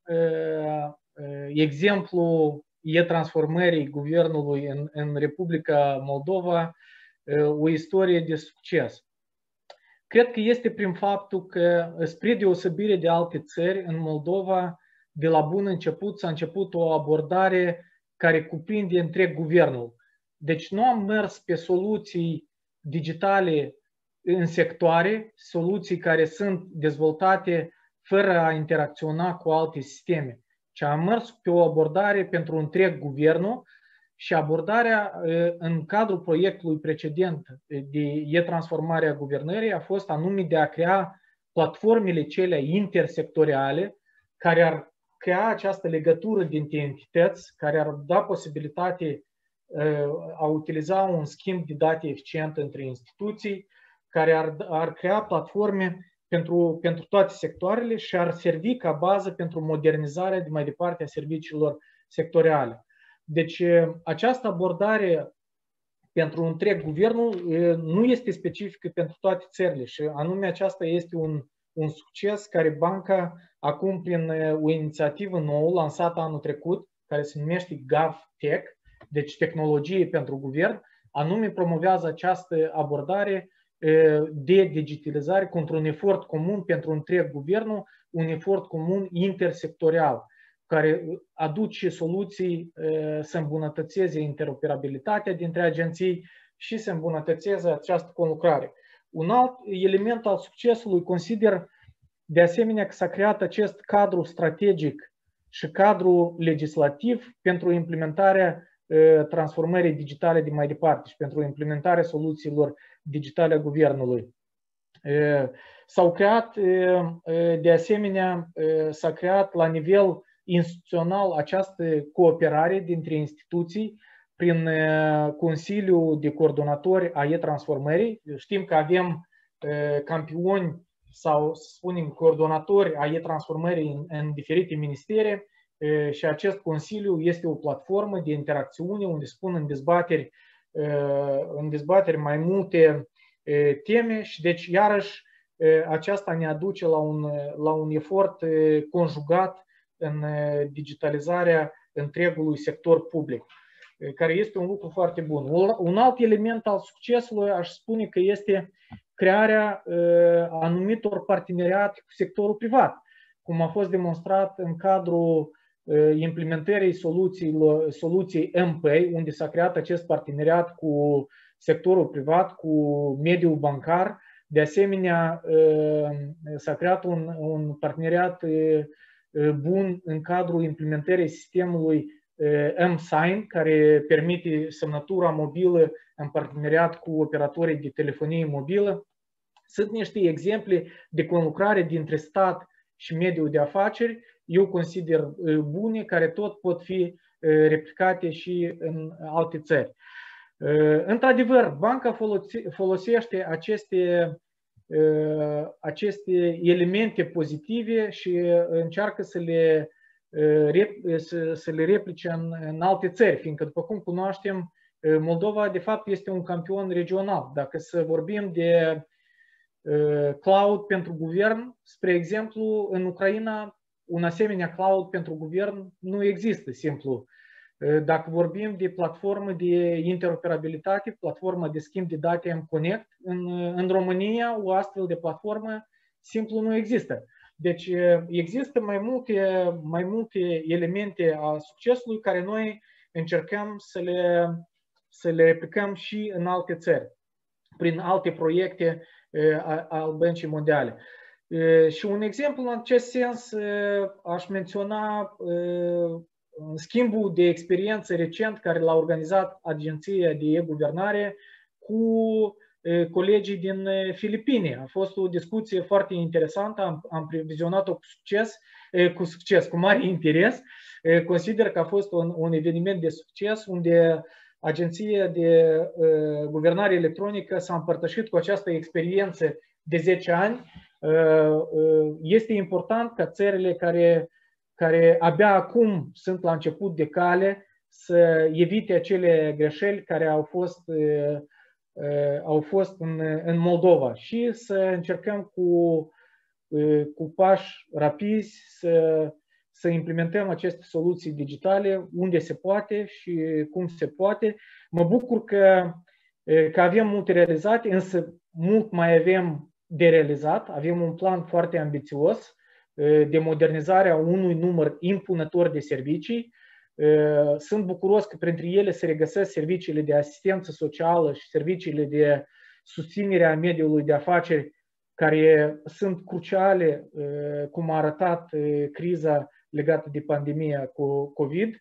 Speaker 8: exemplul e-transformării guvernului în, în Republica Moldova o istorie de succes? Cred că este prin faptul că, spre deosebire de alte țări, în Moldova, de la bun început s-a început o abordare care cuprinde întreg guvernul. Deci nu am mers pe soluții digitale în sectoare, soluții care sunt dezvoltate fără a interacționa cu alte sisteme, ci am mers pe o abordare pentru întreg guvernul și abordarea în cadrul proiectului precedent de e-transformare a guvernării a fost anume de a crea platformele cele intersectoriale care ar crea această legătură dintre entități, care ar da posibilitate a utiliza un schimb de date eficient între instituții, care ar, ar crea platforme pentru, pentru toate sectoarele și ar servi ca bază pentru modernizarea de mai departe a serviciilor sectoriale. Deci această abordare pentru întreg guvernul nu este specifică pentru toate țările și anume aceasta este un, un succes care banca acum prin o inițiativă nouă lansată anul trecut, care se numește GovTech, deci tehnologie pentru guvern, anume promovează această abordare de digitalizare contra un efort comun pentru întreg guvernul, un efort comun intersectorial, care aduce soluții să îmbunătățeze interoperabilitatea dintre agenții și să îmbunătățeze această conlucrare. Un alt element al succesului consider de asemenea că s-a creat acest cadru strategic și cadru legislativ pentru implementarea transformării digitale de mai departe și pentru implementarea soluțiilor digitale a guvernului. S-au creat, de asemenea, s-a creat la nivel instituțional această cooperare dintre instituții prin Consiliul de Coordonatori a e-transformării. Știm că avem campioni sau, să spunem, coordonatori a e-transformării în, în diferite ministere și acest Consiliu este o platformă de interacțiune unde spun în dezbateri, în dezbateri mai multe teme și deci iarăși aceasta ne aduce la un, la un efort conjugat în digitalizarea întregului sector public, care este un lucru foarte bun. Un alt element al succesului aș spune că este crearea anumitor parteneriate cu sectorul privat, cum a fost demonstrat în cadrul implementării soluției M-Pay, unde s-a creat acest parteneriat cu sectorul privat, cu mediul bancar. De asemenea, s-a creat un, un parteneriat bun în cadrul implementării sistemului M-Sign, care permite semnătura mobilă în parteneriat cu operatorii de telefonie mobilă. Sunt niște exemple de conlucrare dintre stat și mediul de afaceri, eu consider bune, care tot pot fi replicate și în alte țări. Într-adevăr, banca folosește aceste, aceste elemente pozitive și încearcă să le, să le replice în, în alte țări, fiindcă, după cum cunoaștem, Moldova, de fapt, este un campion regional. Dacă să vorbim de cloud pentru guvern, spre exemplu, în Ucraina, un asemenea cloud pentru guvern nu există, simplu. Dacă vorbim de platformă de interoperabilitate, platformă de schimb de date M-Connect, în, în România o astfel de platformă simplu nu există. Deci există mai multe, mai multe elemente a succesului care noi încercăm să le, să le replicăm și în alte țări, prin alte proiecte al Băncii Mondiale. Și un exemplu în acest sens aș menționa schimbul de experiență recent care l-a organizat Agenția de e-Guvernare cu colegii din Filipine. A fost o discuție foarte interesantă, am, am previzionat-o cu succes, cu succes, cu mare interes. Consider că a fost un, un eveniment de succes unde Agenția de uh, Guvernare Electronică s-a împărtășit cu această experiență de zece ani. Uh, uh, este important ca țările care, care abia acum sunt la început de cale să evite acele greșeli care au fost, uh, uh, au fost în, în Moldova și să încercăm cu, uh, cu pași rapizi să să implementăm aceste soluții digitale unde se poate și cum se poate. Mă bucur că, că avem multe realizate, însă mult mai avem de realizat. Avem un plan foarte ambițios de modernizare a unui număr impunător de servicii. Sunt bucuros că printre ele se regăsesc serviciile de asistență socială și serviciile de susținere a mediului de afaceri, care sunt cruciale, cum a arătat criza legată de pandemia cu COVID,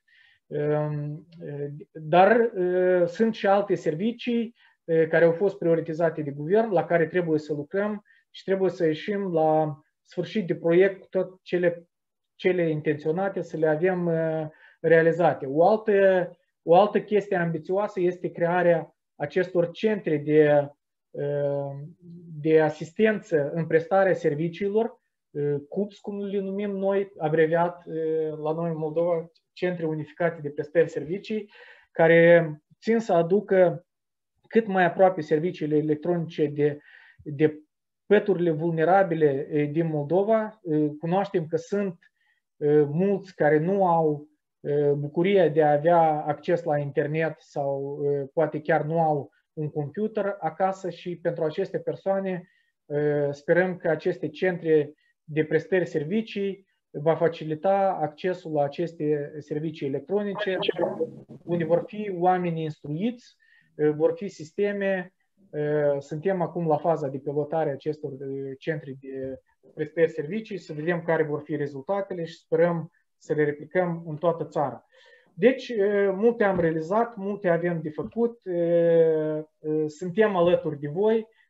Speaker 8: dar sunt și alte servicii care au fost prioritizate de guvern, la care trebuie să lucrăm și trebuie să ieșim la sfârșit de proiect cu tot cele, cele intenționate să le avem realizate. O altă, o altă chestie ambițioasă este crearea acestor centre de, de asistență în prestarea serviciilor, C U P S, cum le numim noi, abreviat la noi în Moldova, Centre Unificate de Prestări Servicii, care țin să aducă cât mai aproape serviciile electronice de, de păturile vulnerabile din Moldova. Cunoaștem că sunt mulți care nu au bucuria de a avea acces la internet sau poate chiar nu au un computer acasă și pentru aceste persoane sperăm că aceste centre de prestări servicii va facilita accesul la aceste servicii electronice, unde vor fi oameni instruiți, vor fi sisteme. Suntem acum la faza de pilotare a acestor centre de prestări servicii, să vedem care vor fi rezultatele și sperăm să le replicăm în toată țara. Deci, multe am realizat, multe avem de făcut, suntem alături de voi,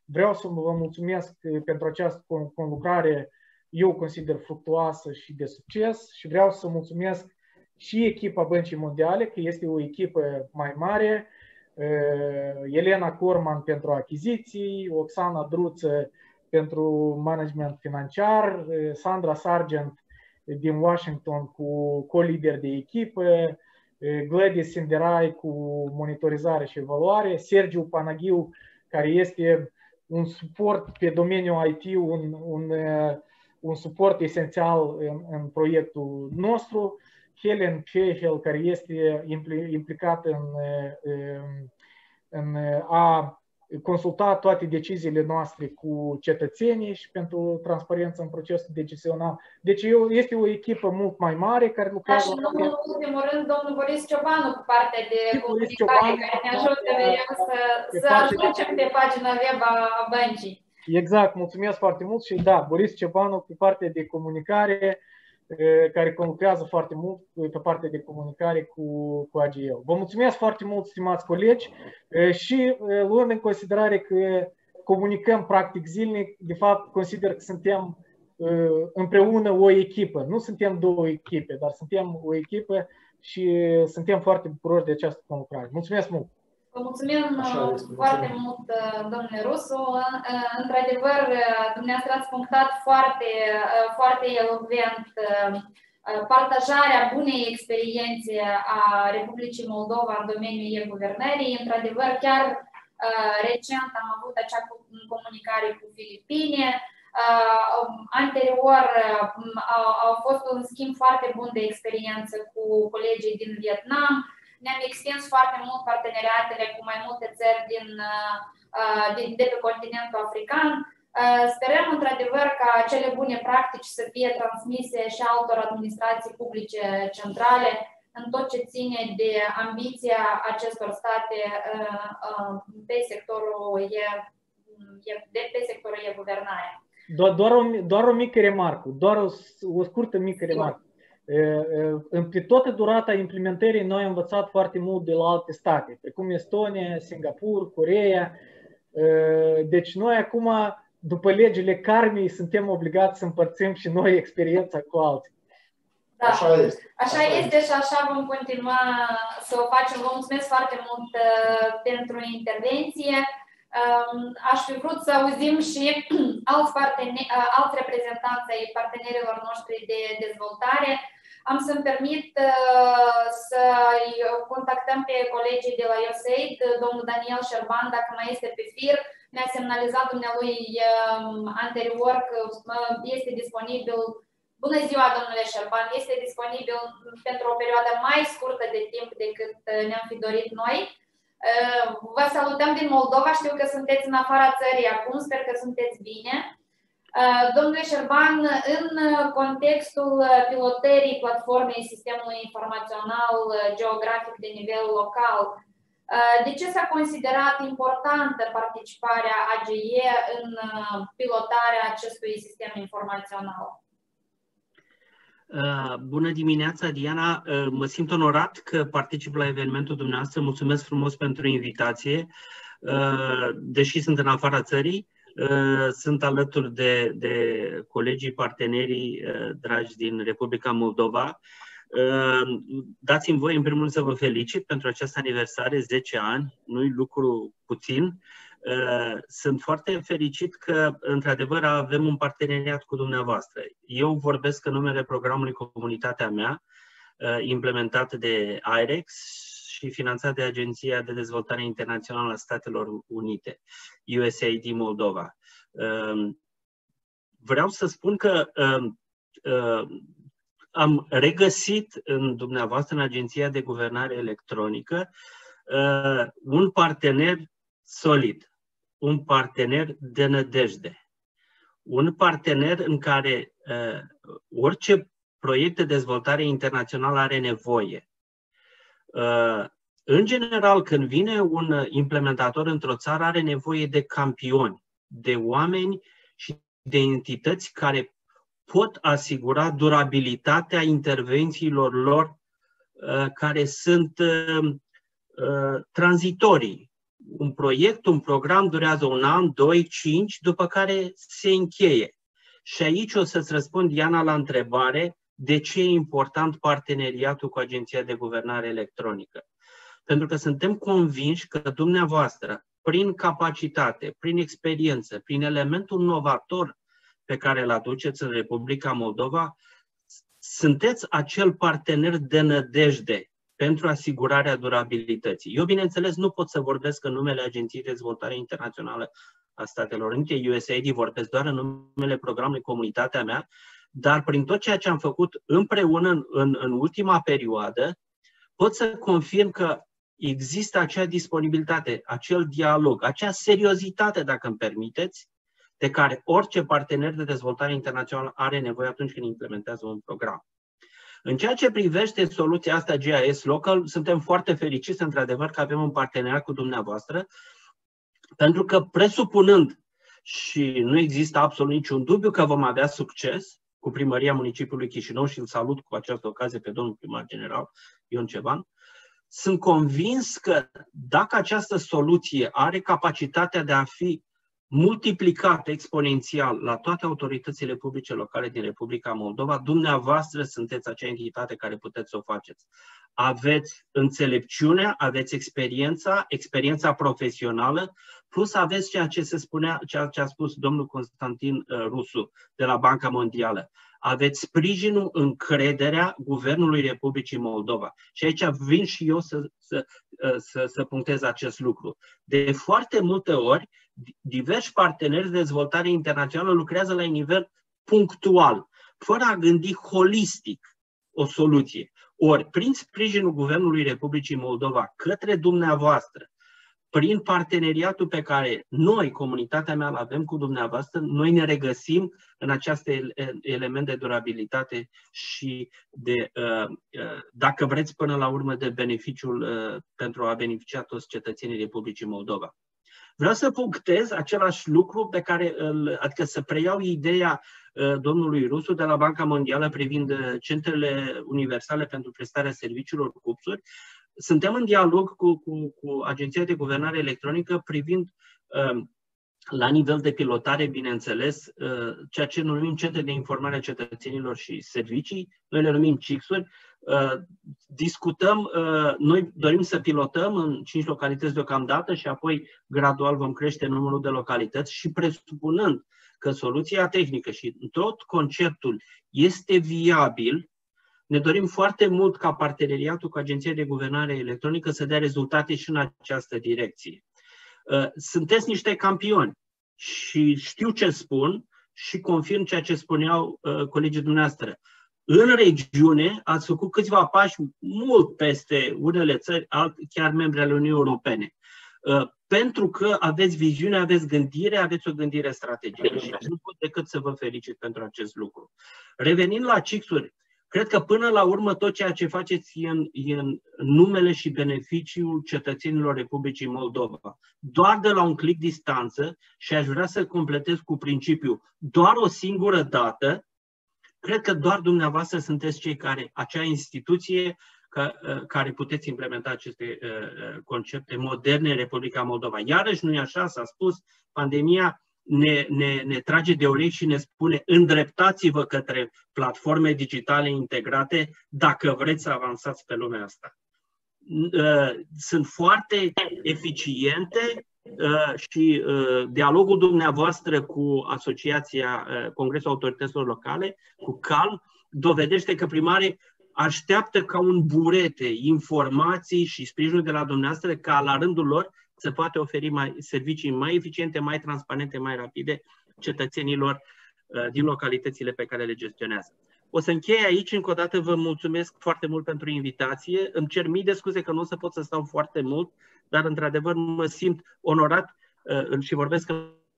Speaker 8: vreau să vă mulțumesc pentru această conlucrare, eu consider fructuoasă și de succes și vreau să mulțumesc și echipa Băncii Mondiale, că este o echipă mai mare, Elena Corman pentru achiziții, Oxana Druță pentru management financiar, Sandra Sargent din Washington cu co-lider de echipă, Gladys Sinderai cu monitorizare și evaluare, Sergiu Panaghiu, care este un suport pe domeniul I T, un, un, un suport esențial în, în proiectul nostru, Helen Fehel, care este implicat în, în a consulta toate deciziile noastre cu cetățenii și pentru transparență în procesul decizional. Deci este o echipă mult mai mare care lucrează...
Speaker 7: Dar și nu în ultimul rând, domnul Boris Ciobanu cu partea de comunicare, care ne ajută mereu să, să ajungem pe pagina web a băncii. Exact,
Speaker 8: mulțumesc foarte mult și da, Boris Ciobanu cu partea de comunicare, care conlucrează foarte mult pe partea de comunicare cu, cu A G L. Vă mulțumesc foarte mult, stimați colegi, și luând în considerare că comunicăm practic zilnic, de fapt consider că suntem împreună o echipă. Nu suntem două echipe, dar suntem o echipă și suntem foarte bucuroși de această conlucrare. Mulțumesc mult!
Speaker 7: Vă mulțumim foarte mult, domnule Rusu. Într-adevăr, dumneavoastră ați punctat foarte, foarte elocvent partajarea bunei experiențe a Republicii Moldova în domeniul e-guvernării. Într-adevăr, chiar recent am avut acea comunicare cu Filipine. Anterior a fost un schimb foarte bun de experiență cu colegii din Vietnam. Ne-am extins foarte mult parteneriatele cu mai multe țări din, din, de pe continentul african. Sperăm într-adevăr ca cele bune practici să fie transmise și altor administrații publice centrale în tot ce ține de ambiția acestor state pe sectorul e, de pe sectorul e-guvernare.
Speaker 8: Doar, doar, o, doar o mică remarcă, doar o, o scurtă mică remarcă. Pe toată durata implementării noi am învățat foarte mult de la alte state, precum Estonia, Singapur, Coreea. Deci noi acum, după legile karmei, suntem obligați să împărțim și noi experiența cu alții.
Speaker 7: Da, așa este. Așa este și așa vom continua să o facem. Vă mulțumesc foarte mult pentru intervenție. Aș fi vrut să auzim și alți, alți reprezentanți ai partenerilor noștri de dezvoltare. Am să-mi permit să-i contactăm pe colegii de la U S A I D, domnul Daniel Șerban, dacă mai este pe fir. Ne-a semnalizat dumnealui anterior că este disponibil. Bună ziua, domnule Șerban, este disponibil pentru o perioadă mai scurtă de timp decât ne-am fi dorit noi. Vă salutăm din Moldova, știu că sunteți în afara țării acum, sper că sunteți bine. Domnule Șerban, în contextul pilotării platformei Sistemului Informațional Geografic de nivel local, de ce s-a considerat importantă participarea A G E în pilotarea acestui sistem informațional?
Speaker 9: Bună dimineața, Diana! Mă simt onorat că particip la evenimentul dumneavoastră. Mulțumesc frumos pentru invitație. Deși sunt în afara țării, sunt alături de, de colegii partenerii dragi din Republica Moldova. Dați-mi voi în primul rând să vă felicit pentru această aniversare, zece ani, nu-i lucru puțin. Sunt foarte fericit că, într-adevăr, avem un parteneriat cu dumneavoastră. Eu vorbesc în numele programului Comunitatea mea, implementat de I R E X și finanțat de Agenția de Dezvoltare Internațională a Statelor Unite, U S A I D Moldova. Vreau să spun că am regăsit în dumneavoastră, în Agenția de Guvernare Electronică, un partener solid, un partener de nădejde, un partener în care uh, orice proiect de dezvoltare internațională are nevoie. Uh, în general, când vine un implementator într-o țară, are nevoie de campioni, de oameni și de entități care pot asigura durabilitatea intervențiilor lor uh, care sunt uh, uh, tranzitorii. un proiect, un program durează un an, doi, cinci, după care se încheie. Și aici o să-ți răspund, Diana, la întrebare de ce e important parteneriatul cu Agenția de Guvernare Electronică. Pentru că suntem convinși că dumneavoastră, prin capacitate, prin experiență, prin elementul novator pe care îl aduceți în Republica Moldova, sunteți acel partener de nădejde pentru asigurarea durabilității. Eu, bineînțeles, nu pot să vorbesc în numele Agenției de Dezvoltare Internațională a Statelor Unite, U S A I D, vorbesc doar în numele programului Comunitatea Mea, dar prin tot ceea ce am făcut împreună în, în, în ultima perioadă, pot să confirm că există acea disponibilitate, acel dialog, acea seriozitate, dacă îmi permiteți, de care orice partener de dezvoltare internațională are nevoie atunci când implementează un program. În ceea ce privește soluția asta G I S Local, suntem foarte fericiți, într-adevăr, că avem un parteneriat cu dumneavoastră, pentru că presupunând, și nu există absolut niciun dubiu că vom avea succes cu Primăria Municipiului Chișinău și îl salut cu această ocazie pe domnul primar general Ion Ceban, sunt convins că dacă această soluție are capacitatea de a fi multiplicată exponențial la toate autoritățile publice locale din Republica Moldova, dumneavoastră sunteți acea entitate care puteți să o faceți. Aveți înțelepciunea, aveți experiența, experiența profesională, plus aveți ceea ce se spunea, ceea ce a spus domnul Constantin Rusu de la Banca Mondială. Aveți sprijinul, încrederea Guvernului Republicii Moldova. Și aici vin și eu să, să, să, să punctez acest lucru. De foarte multe ori, diversi parteneri de dezvoltare internațională lucrează la nivel punctual, fără a gândi holistic o soluție. Ori, prin sprijinul Guvernului Republicii Moldova către dumneavoastră, prin parteneriatul pe care noi, comunitatea mea, îl avem cu dumneavoastră, noi ne regăsim în acest element de durabilitate și de, dacă vreți, până la urmă, de beneficiul pentru a beneficia toți cetățenii Republicii Moldova. Vreau să punctez același lucru pe care, adică să preiau ideea domnului Rusu de la Banca Mondială privind centrele universale pentru prestarea serviciilor C U P S-uri. Suntem în dialog cu, cu, cu Agenția de Guvernare Electronică privind uh, la nivel de pilotare, bineînțeles, uh, ceea ce noi numim centre de informare a cetățenilor și servicii, noi le numim C I X-uri. Uh, discutăm, uh, noi dorim să pilotăm în cinci localități deocamdată și apoi gradual vom crește numărul de localități și presupunând că soluția tehnică și tot conceptul este viabil, ne dorim foarte mult ca parteneriatul cu Agenția de Guvernare Electronică să dea rezultate și în această direcție. Sunteți niște campioni și știu ce spun și confirm ceea ce spuneau colegii dumneavoastră. În regiune ați făcut câțiva pași mult peste unele țări, chiar membre ale Uniunii Europene. Pentru că aveți viziune, aveți gândire, aveți o gândire strategică și nu pot decât să vă felicit pentru acest lucru. Revenind la C I X-uri, cred că până la urmă tot ceea ce faceți e în, e în numele și beneficiul cetățenilor Republicii Moldova. Doar de la un click distanță, și aș vrea să completez cu principiul doar o singură dată, cred că doar dumneavoastră sunteți cei care, acea instituție ca, care puteți implementa aceste uh, concepte moderne în Republica Moldova. Iarăși nu e așa, s-a spus, pandemia Ne, ne, ne trage de urechi și ne spune îndreptați-vă către platforme digitale integrate dacă vreți să avansați pe lumea asta. Sunt foarte eficiente și dialogul dumneavoastră cu Asociația Congresul Autorităților Locale, cu C A L, dovedește că primarii așteaptă ca un burete informații și sprijinul de la dumneavoastră ca la rândul lor să poate oferi mai, servicii mai eficiente, mai transparente, mai rapide cetățenilor uh, din localitățile pe care le gestionează. O să închei aici, încă o dată vă mulțumesc foarte mult pentru invitație. Îmi cer mii de scuze că nu o să pot să stau foarte mult, dar într-adevăr mă simt onorat uh, și vorbesc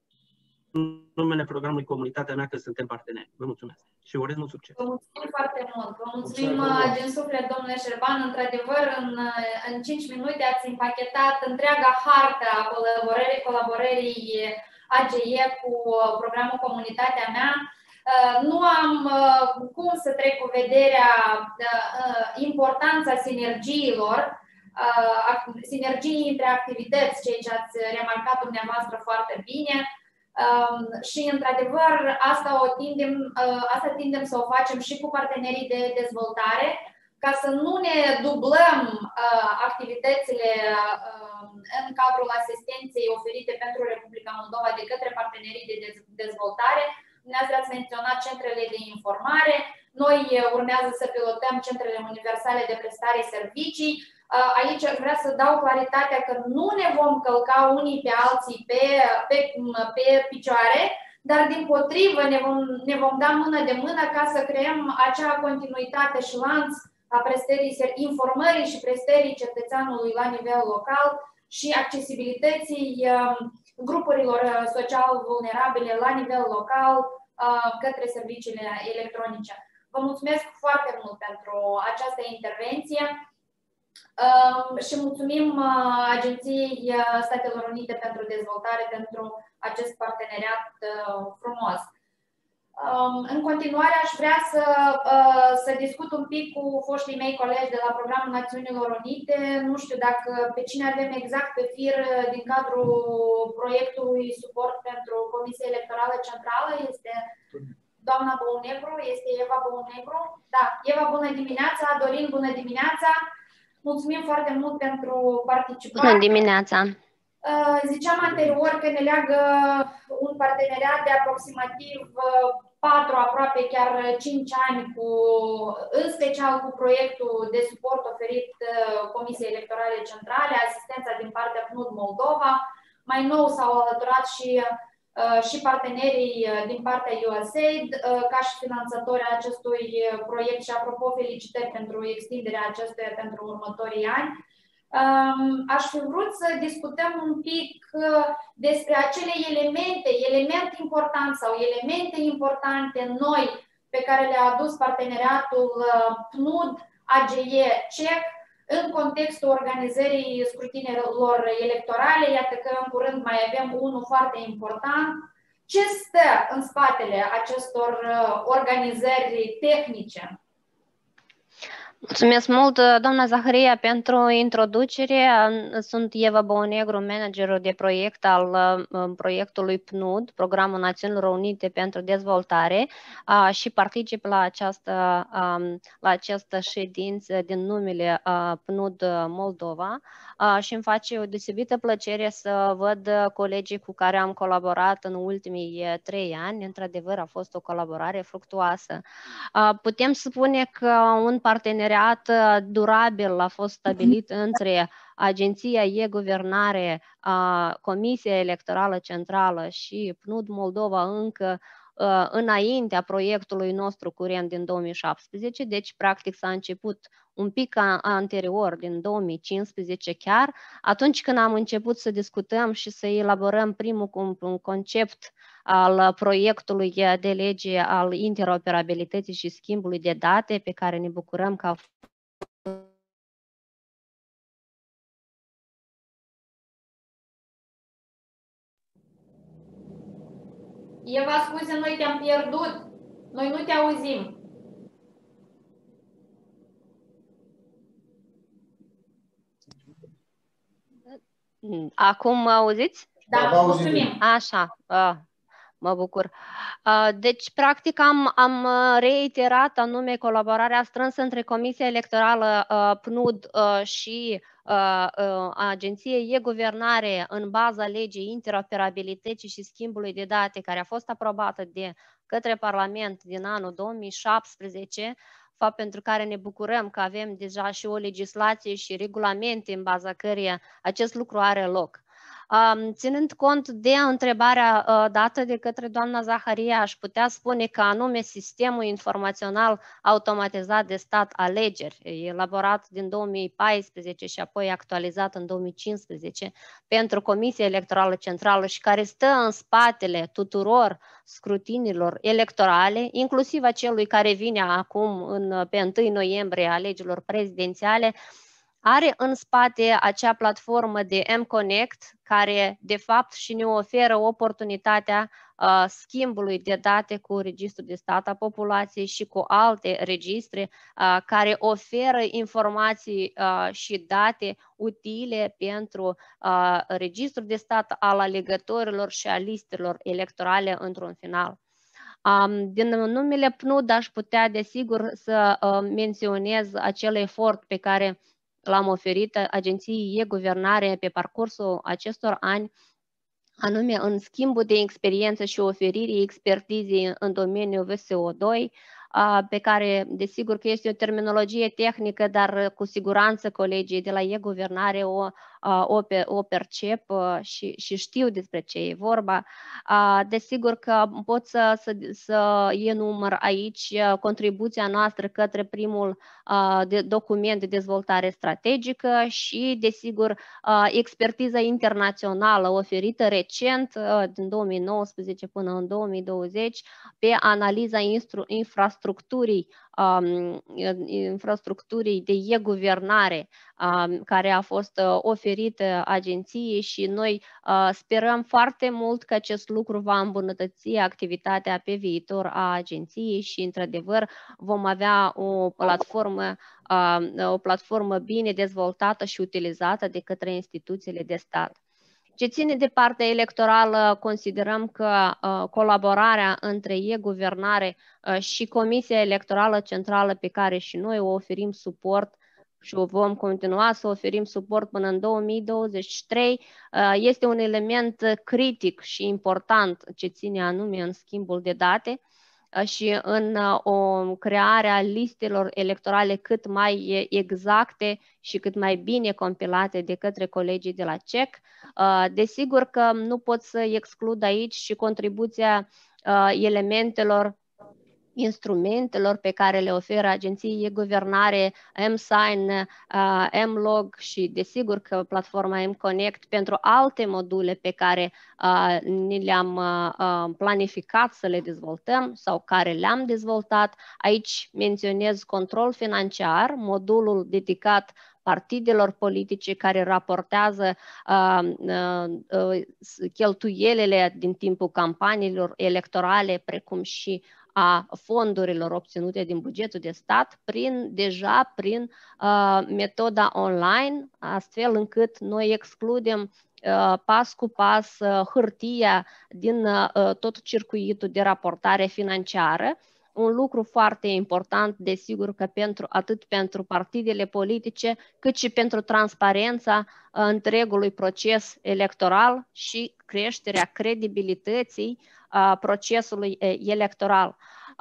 Speaker 9: în numele programului Comunitatea Mea că suntem parteneri. Vă mulțumesc și urez mult succes.
Speaker 7: Vă mulțumim foarte mult. Vă mulțumim din suflet, domnule Șerban. Într-adevăr, în, în cinci minute ați împachetat întreaga hartă a colaborării, colaborării A G E cu programul Comunitatea Mea. Nu am cum să trec cu vederea importanța sinergiilor sinergii între activități, ceea ce ați remarcat dumneavoastră foarte bine. Și, într-adevăr, asta, o tindem, asta tindem să o facem și cu partenerii de dezvoltare, ca să nu ne dublăm activitățile în cadrul asistenței oferite pentru Republica Moldova de către partenerii de dezvoltare. Dumneavoastră ați menționat centrele de informare, noi urmează să pilotăm centrele universale de prestare servicii. Aici vreau să dau claritatea că nu ne vom călca unii pe alții pe, pe, pe picioare, dar din potrivă ne vom, ne vom da mână de mână ca să creăm acea continuitate și lanț a prestării, informării și prestării cetățeanului la nivel local și accesibilității grupurilor social vulnerabile la nivel local către serviciile electronice. Vă mulțumesc foarte mult pentru această intervenție și mulțumim Agenției Statelor Unite pentru Dezvoltare pentru acest parteneriat frumos. În continuare, aș vrea să, să discut un pic cu foștii mei colegi de la Programul Națiunilor Unite. Nu știu dacă pe cine avem exact pe fir din cadrul proiectului suport pentru Comisia Electorală Centrală. Este doamna Băunegru, este Eva Băunegru. Da, Eva, bună dimineața, Dorin, bună dimineața. Mulțumim foarte mult pentru participare.
Speaker 10: Bună dimineața.
Speaker 7: Ziceam anterior că ne leagă un parteneriat de aproximativ patru, aproape chiar cinci ani, cu, în special cu proiectul de suport oferit Comisiei Electorale Centrale, asistența din partea P N U D Moldova. Mai nou s-au alăturat și, și partenerii din partea U S A I D ca și finanțatori a acestui proiect și, apropo, felicitări pentru extinderea acestuia pentru următorii ani. Aș fi vrut să discutăm un pic despre acele elemente, element important sau elemente importante noi pe care le-a adus parteneriatul P N U D A G E C E C în contextul organizării scrutinelor electorale. Iată că în curând mai avem unul foarte important. Ce stă în spatele acestor organizări tehnice?
Speaker 10: Mulțumesc mult, doamna Zaharia, pentru introducere. Sunt Eva Băunegru, managerul de proiect al proiectului P N U D, Programul Națiunilor Unite pentru Dezvoltare, și particip la această, la această ședință din numele P N U D Moldova și îmi face o deosebită plăcere să văd colegii cu care am colaborat în ultimii trei ani. Într-adevăr, a fost o colaborare fructuoasă. Putem spune că un parteneriat durabil a fost stabilit între Agenția e-Guvernare, Comisia Electorală Centrală și P N U D Moldova încă înaintea proiectului nostru curent din două mii șaptesprezece, deci practic s-a început un pic anterior, din două mii cincisprezece chiar, atunci când am început să discutăm și să elaborăm primul un concept al proiectului de lege al interoperabilității și schimbului de date, pe care ne bucurăm că a
Speaker 7: Eva, scuze, noi te-am pierdut. Noi nu te auzim.
Speaker 10: Acum mă auziți?
Speaker 7: Da, mulțumim.
Speaker 10: Așa, mă bucur. Deci, practic, am, am reiterat anume colaborarea strânsă între Comisia Electorală P N U D și Agenției e-Guvernare în baza legii interoperabilității și schimbului de date, care a fost aprobată de către Parlament din anul două mii șaptesprezece, fapt pentru care ne bucurăm că avem deja și o legislație și regulamente în baza căreia acest lucru are loc. Ținând cont de întrebarea dată de către doamna Zaharia, aș putea spune că anume sistemul informațional automatizat de stat alegeri, elaborat din două mii paisprezece și apoi actualizat în două mii cincisprezece pentru Comisia Electorală Centrală și care stă în spatele tuturor scrutinilor electorale, inclusiv a celui care vine acum în, pe întâi noiembrie alegerilor prezidențiale, are în spate acea platformă de M-Connect, care de fapt și ne oferă oportunitatea uh, schimbului de date cu Registrul de Stat a Populației și cu alte registre uh, care oferă informații uh, și date utile pentru uh, Registrul de Stat al alegătorilor și a listelor electorale într-un final. Um, din numele P N U D aș putea desigur să uh, menționez acel efort pe care l-am oferit Agenției e-Guvernare pe parcursul acestor ani, anume în schimbul de experiență și oferirii expertizei în domeniul V S O doi, pe care, desigur că este o terminologie tehnică, dar cu siguranță colegii de la e-Guvernare o, o, o percep și, și știu despre ce e vorba. Desigur că pot să, să, să enumăr aici contribuția noastră către primul de document de dezvoltare strategică și, desigur, expertiza internațională oferită recent, din două mii nouăsprezece până în două mii douăzeci, pe analiza infrastructurii Infrastructurii, um, infrastructurii de e-guvernare um, care a fost uh, oferită agenției și noi uh, sperăm foarte mult că acest lucru va îmbunătăți activitatea pe viitor a agenției și, într-adevăr, vom avea o platformă, uh, o platformă bine dezvoltată și utilizată de către instituțiile de stat. Ce ține de partea electorală, considerăm că uh, colaborarea între e-Guvernare uh, și Comisia Electorală Centrală, pe care și noi o oferim suport și o vom continua să oferim suport până în două mii douăzeci și trei, uh, este un element critic și important ce ține anume în schimbul de date și în o creare a listelor electorale cât mai exacte și cât mai bine compilate de către colegii de la C E C. Desigur că nu pot să exclud aici și contribuția elementelor, instrumentelor pe care le oferă agenției e-Guvernare, M-Sign, M-Log și desigur că platforma M-Connect pentru alte module pe care ni le-am planificat să le dezvoltăm sau care le-am dezvoltat. Aici menționez control financiar, modulul dedicat partidelor politice care raportează uh, uh, cheltuielile din timpul campaniilor electorale, precum și a fondurilor obținute din bugetul de stat, prin, deja prin uh, metoda online, astfel încât noi excludem uh, pas cu pas uh, hârtia din uh, tot circuitul de raportare financiară. Un lucru foarte important, desigur că pentru, atât pentru partidele politice, cât și pentru transparența întregului proces electoral și creșterea credibilității a procesului electoral.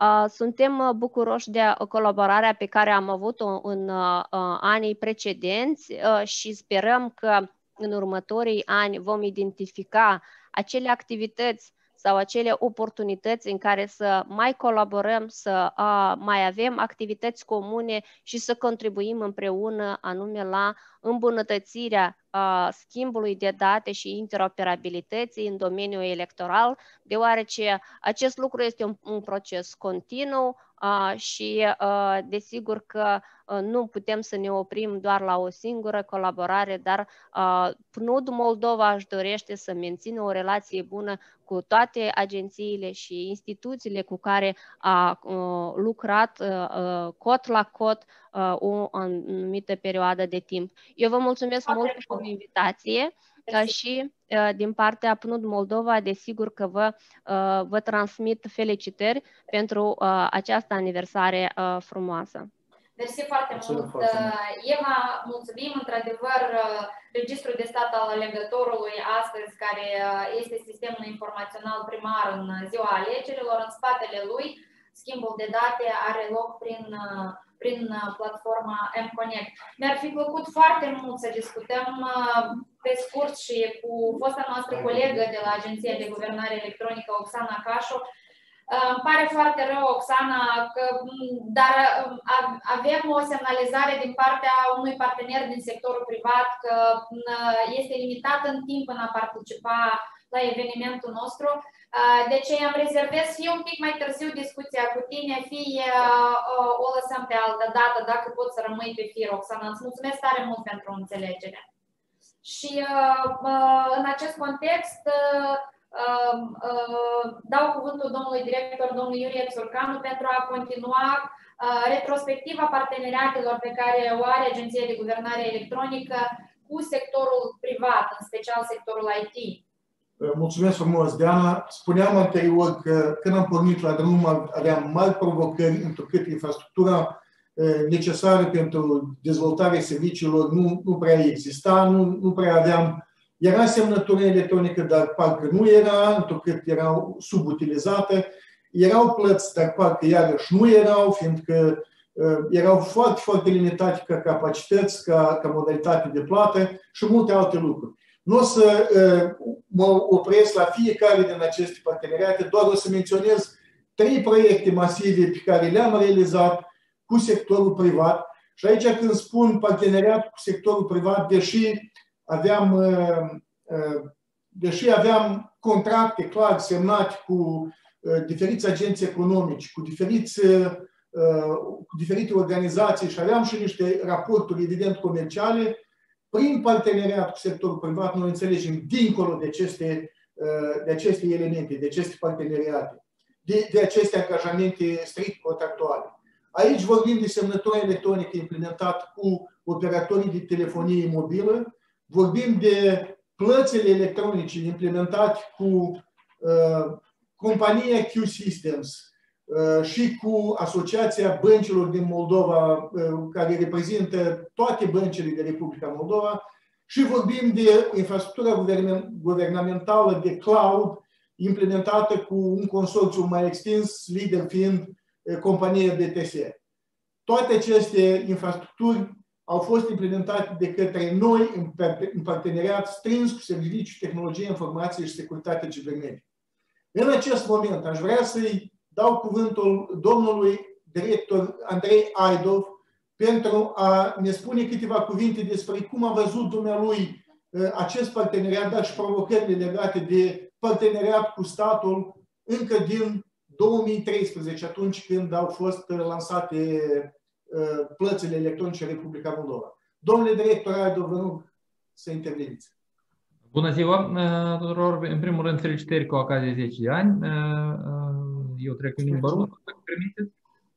Speaker 10: Suntem bucuroși de colaborarea pe care am avut-o în anii precedenți și sperăm că în următorii ani vom identifica acele activități sau acele oportunități în care să mai colaborăm, să uh, mai avem activități comune și să contribuim împreună anume la îmbunătățirea uh, schimbului de date și interoperabilității în domeniul electoral, deoarece acest lucru este un, un proces continuu uh, și uh, desigur că uh, nu putem să ne oprim doar la o singură colaborare, dar uh, P N U D Moldova își dorește să mențină o relație bună cu toate agențiile și instituțiile cu care a uh, lucrat uh, cot la cot uh, o anumită perioadă de timp. Eu vă mulțumesc Foarte mult pentru invitație uh, și uh, din partea P N U D Moldova, desigur că vă, uh, vă transmit felicitări pentru uh, această aniversare uh, frumoasă.
Speaker 7: Mersi foarte mult, Eva, mulțumim, într-adevăr, Registrul de Stat al Alegătorului astăzi, care este sistemul informațional primar în ziua alegerilor, în spatele lui, schimbul de date are loc prin, prin platforma M-Connect. Mi-ar fi plăcut foarte mult să discutăm pe scurt și cu fosta noastră colegă de la Agenția de Guvernare Electronică, Oxana Cașu. Îmi pare foarte rău, Oxana, că, dar avem o semnalizare din partea unui partener din sectorul privat că este limitat în timp în a participa la evenimentul nostru. De aceea îmi rezervez fie un pic mai târziu discuția cu tine, fie o lăsăm pe altă dată, dacă poți să rămâi pe fir, Oxana. Îți mulțumesc tare mult pentru înțelegere. Și în acest context dau cuvântul domnului director, domnul Iurie Țurcanu, pentru a continua retrospectiva parteneriatelor pe care o are Agenția de Guvernare Electronică cu sectorul privat, în special sectorul I T.
Speaker 1: Mulțumesc frumos, Diana. Spuneam anterior că când am pornit la drum aveam mari provocări, întrucât infrastructura necesară pentru dezvoltarea serviciilor nu, nu prea exista, nu, nu prea aveam. Era semnătură electronică, dar parcă nu era, întrucât erau subutilizate. Erau plăți, dar parcă iarăși nu erau, fiindcă uh, erau foarte, foarte limitate ca capacități, ca, ca modalitate de plată și multe alte lucruri. Nu o să uh, mă opresc la fiecare din aceste parteneriate, doar o să menționez trei proiecte masive pe care le-am realizat cu sectorul privat. Și aici când spun parteneriat cu sectorul privat, deși aveam, uh, uh, deși aveam contracte clar semnate cu diferiți agenți economici, cu, diferiți, cu diferite organizații și aveam și niște raporturi, evident, comerciale, prin parteneriat cu sectorul privat noi înțelegem dincolo de aceste, de aceste elemente, de aceste parteneriate, de, de aceste angajamente strict contractuale. Aici vorbim de semnătura electronică implementată cu operatorii de telefonie mobilă, vorbim de plățile electronice implementate cu uh, compania Q Systems uh, și cu Asociația Băncilor din Moldova, uh, care reprezintă toate băncile de Republica Moldova, și vorbim de infrastructura guvernamentală de cloud implementată cu un consorțiu mai extins, lider fiind uh, compania B T S. Toate aceste infrastructuri au fost implementate de către noi în parteneriat strâns cu Serviciul Tehnologie, Informație și Securitate Cibernetică. În acest moment aș vrea să-i dau cuvântul domnului director Andrei Aidov pentru a ne spune câteva cuvinte despre cum a văzut dumnealui acest parteneriat, dar și provocările legate de parteneriat cu statul încă din două mii treisprezece, atunci când au fost lansate plățile electronice în Republica Moldova. Domnule director Aidov, vă rog să interveniți.
Speaker 11: Bună ziua tuturor! În primul rând, felicitări cu ocazia zece de ani. Eu trec în limba rusă, dacă permiteți.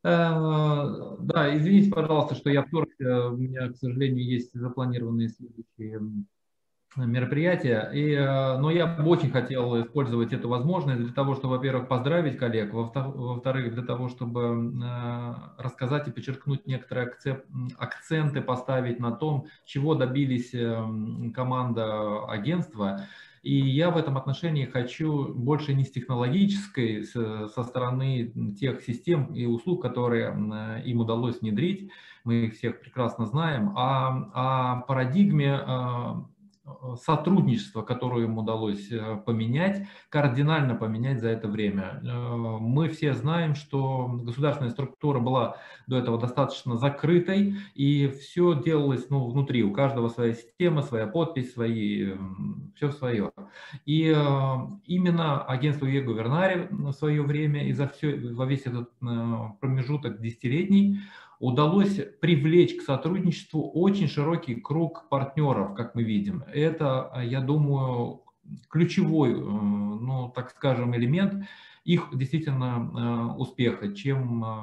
Speaker 11: Да, извините, пожалуйста, что я вторгся. У меня, к сожалению, есть запланированные следующие мероприятия. И, но я бы очень хотел использовать эту возможность для того, чтобы, во-первых, поздравить коллег, во-вторых, для того, чтобы рассказать и подчеркнуть некоторые акценты, поставить на том, чего добились команда агентства. И я в этом отношении хочу больше не с технологической, со стороны тех систем и услуг, которые им удалось внедрить, мы их всех прекрасно знаем, а о парадигме сотрудничества, которое им удалось поменять, кардинально поменять за это время. Мы все знаем, что государственная структура была до этого достаточно закрытой, и все делалось, ну, внутри, у каждого своя система, своя подпись, свои, все свое. И именно агентство e-Guvernare в свое время и за все, во весь этот промежуток десятилетний удалось привлечь к сотрудничеству очень широкий круг партнеров, как мы видим. Это, я думаю, ключевой, ну, так скажем, элемент их действительно успеха, чем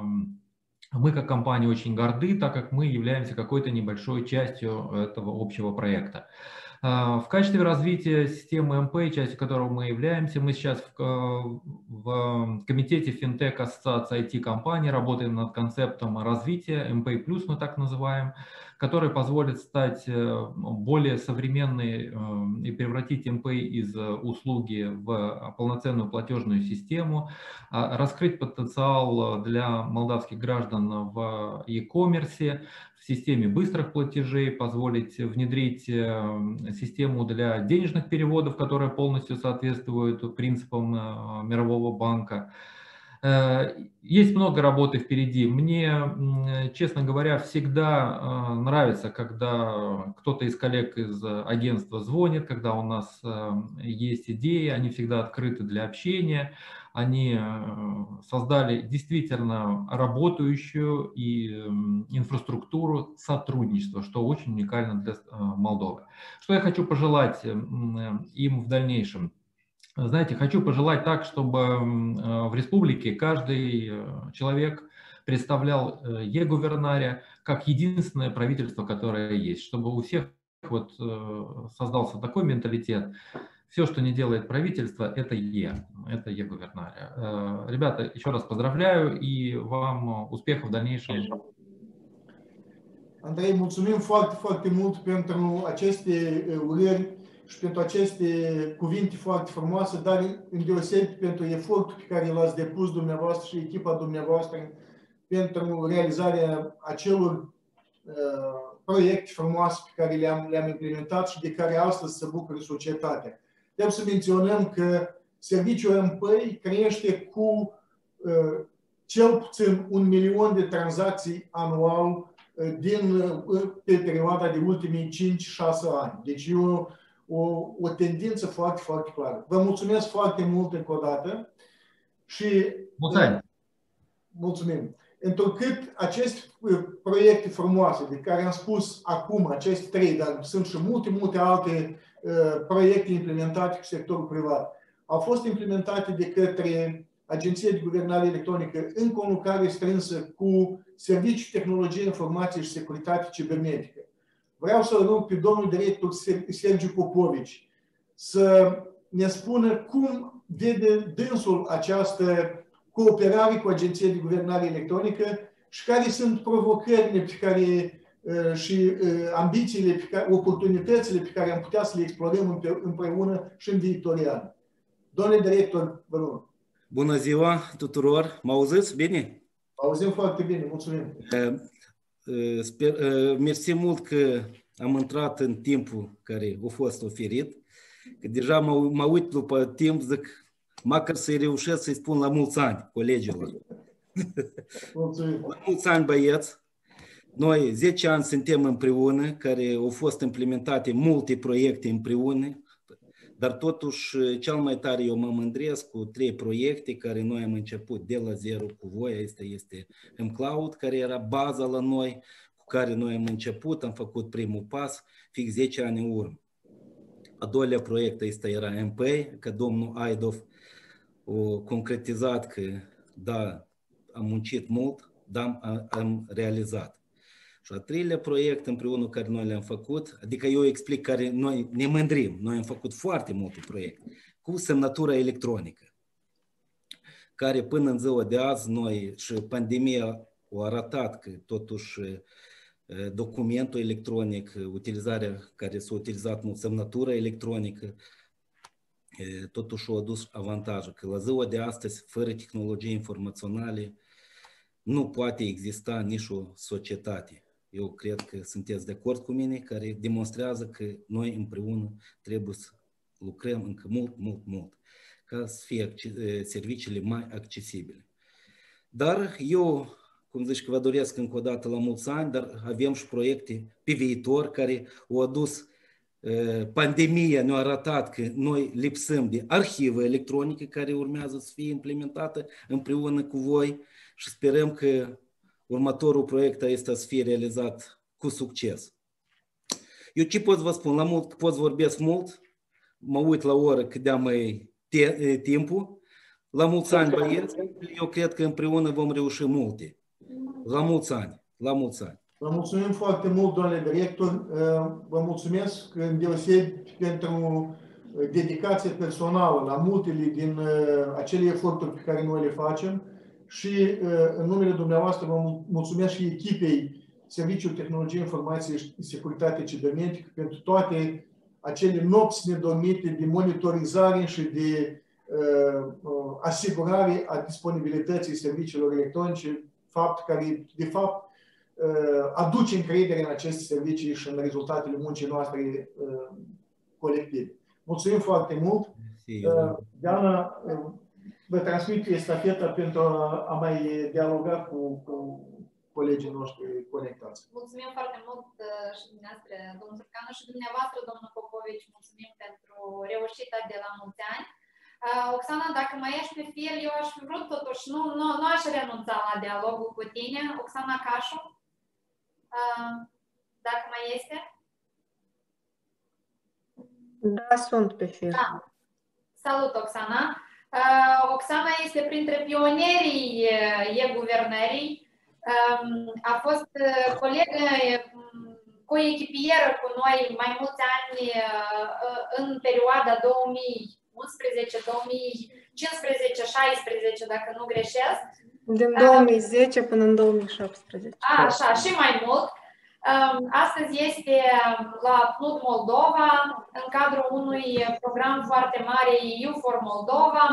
Speaker 11: мы как компания очень горды, так как мы являемся какой-то небольшой частью этого общего проекта. В качестве развития системы эм пэ, частью которого мы являемся, мы сейчас в, в комитете финтех Ассоциации ай ти-компаний работаем над концептом развития эм пэ плюс, мы так называем, который позволит стать более современной и превратить эм пэ из услуги в полноценную платежную систему, раскрыть потенциал для молдавских граждан в e-commerce, в системе быстрых платежей, позволить внедрить систему для денежных переводов, которая полностью соответствует принципам Мирового банка. Есть много работы впереди. Мне, честно говоря, всегда нравится, когда кто-то из коллег из агентства звонит, когда у нас есть идеи, они всегда открыты для общения. Они создали действительно работающую и инфраструктуру сотрудничества, что очень уникально для Молдовы. Что я хочу пожелать им в дальнейшем? Знаете, хочу пожелать так, чтобы в республике каждый человек представлял е-губернария как единственное правительство, которое есть, чтобы у всех вот создался такой менталитет. Все, что не делает правительство, это Е, это е-губернария. Ребята, еще раз поздравляю и вам успехов в дальнейшем.
Speaker 1: Andrei, mulțumim foarte, foarte mult pentru aceste urări și pentru aceste cuvinte foarte frumoase, dar îndeosebi pentru efortul pe care l-ați depus dumneavoastră și echipa dumneavoastră pentru realizarea acelor uh, proiecte frumoase pe care le-am le-am implementat și de care astăzi se bucură societatea. Trebuie să menționăm că serviciul M P I crește cu uh, cel puțin un milion de tranzacții anual uh, din, uh, pe perioada de ultimii cinci șase ani. Deci e o, o, o tendință foarte, foarte clară. Vă mulțumesc foarte mult încă o dată și uh, mulțumim. Întrucât aceste proiecte frumoase de care am spus acum, aceste trei, dar sunt și multe, multe alte uh, proiecte implementate cu sectorul privat, au fost implementate de către Agenția de Guvernare Electronică în conlucrare strânsă cu Serviciul Tehnologie, Informație și Securitate Cibernetică. Vreau să rog pe domnul director Sergiu Popovici să ne spună cum vede dânsul această cooperare cu Agenția de Guvernare Electronică și care sunt provocările pe care, și ambițiile, pe care, oportunitățile pe care am putea să le explorăm împreună și în viitorii ani. Domnule director, vă rog.
Speaker 12: Bună ziua tuturor! Mă auziți bine?
Speaker 1: Auzim foarte bine, mulțumim!
Speaker 12: Sper, mersi mult că am intrat în timpul care a fost oferit, că deja mă, mă uit după timp, zic, măcar să-i reușesc să-i spun la mulți ani colegilor.
Speaker 1: Mulțumim.
Speaker 12: La mulți ani, băieți. Noi zece ani suntem împreună, care au fost implementate multe proiecte împreună, dar totuși cel mai tare eu mă mândresc cu trei proiecte care noi am început de la zero cu voi. Asta este mCloud, care era baza la noi, cu care noi am început, am făcut primul pas, fix zece ani în urmă. A doilea proiect ăsta era M P I, că domnul Aidov a concretizat că, da, am muncit mult, dar am, am realizat. Și a treilea proiect împreună care noi le-am făcut, adică eu explic care noi ne mândrim, noi am făcut foarte multe proiecte, cu semnătura electronică, care până în ziua de azi noi și pandemia a arătat că totuși documentul electronic, utilizarea care s-a utilizat mult, semnătura electronică, totuși a adus avantajul, că la ziua de astăzi, fără tehnologii informaționale, nu poate exista nici o societate. Eu cred că sunteți de acord cu mine, care demonstrează că noi împreună trebuie să lucrăm încă mult, mult, mult, ca să fie serviciile mai accesibile. Dar eu, cum zic că vă doresc încă o dată la mulți ani, dar avem și proiecte pe viitor care au adus pandemia, ne-a arătat că noi lipsăm de arhivă electronică care urmează să fie implementată împreună cu voi și sperăm că următorul proiect este să fie realizat cu succes. Eu ce pot să vă spun? La mult, pot să vorbesc mult, mă uit la oră cât de-am mai timpul. La mulți ani, băieți, eu cred că împreună vom reuși multe. La mulți ani, la mulți ani.
Speaker 1: Vă mulțumim foarte mult, domnule director. Vă mulțumesc îndeosebi pentru dedicația personală la multele din acele eforturi pe care noi le facem și în numele dumneavoastră vă mulțumesc și echipei Serviciul Tehnologie, Informație și Securitate Cibernetică pentru toate acele nopți nedormite de monitorizare și de asigurare a disponibilității serviciilor electronice, fapt care, de fapt, aduce încredere în aceste servicii și în rezultatele muncii noastre colective. Mulțumim foarte mult! Diana, vă transmit estafeta pentru a mai dialoga cu, cu colegii noștri conectați.
Speaker 7: Mulțumim foarte mult și dumneavoastră, domnul Țurcanu, și dumneavoastră, domnul Popovici, mulțumim pentru reușita de la mulți ani. Uh, Oxana, dacă mai ești pe fir, eu aș fi vrut totuși, nu, nu, nu aș renunța la dialogul cu tine. Oxana Cașu, uh, dacă mai este?
Speaker 13: Da, sunt pe fir. Da.
Speaker 7: Salut, Oxana. Uh, Oxana este printre pionierii e-guvernării. Um, a fost uh, colegă, um, coechipieră cu noi mai mulți ani uh, în perioada două mii unsprezece două mii cincisprezece șaisprezece, dacă nu greșesc.
Speaker 13: Din două mii zece uh, până în două mii șaptesprezece.
Speaker 7: A, așa, și mai mult. Um, astăzi este la P N U D Moldova, în cadrul unui program foarte mare E U for Moldova.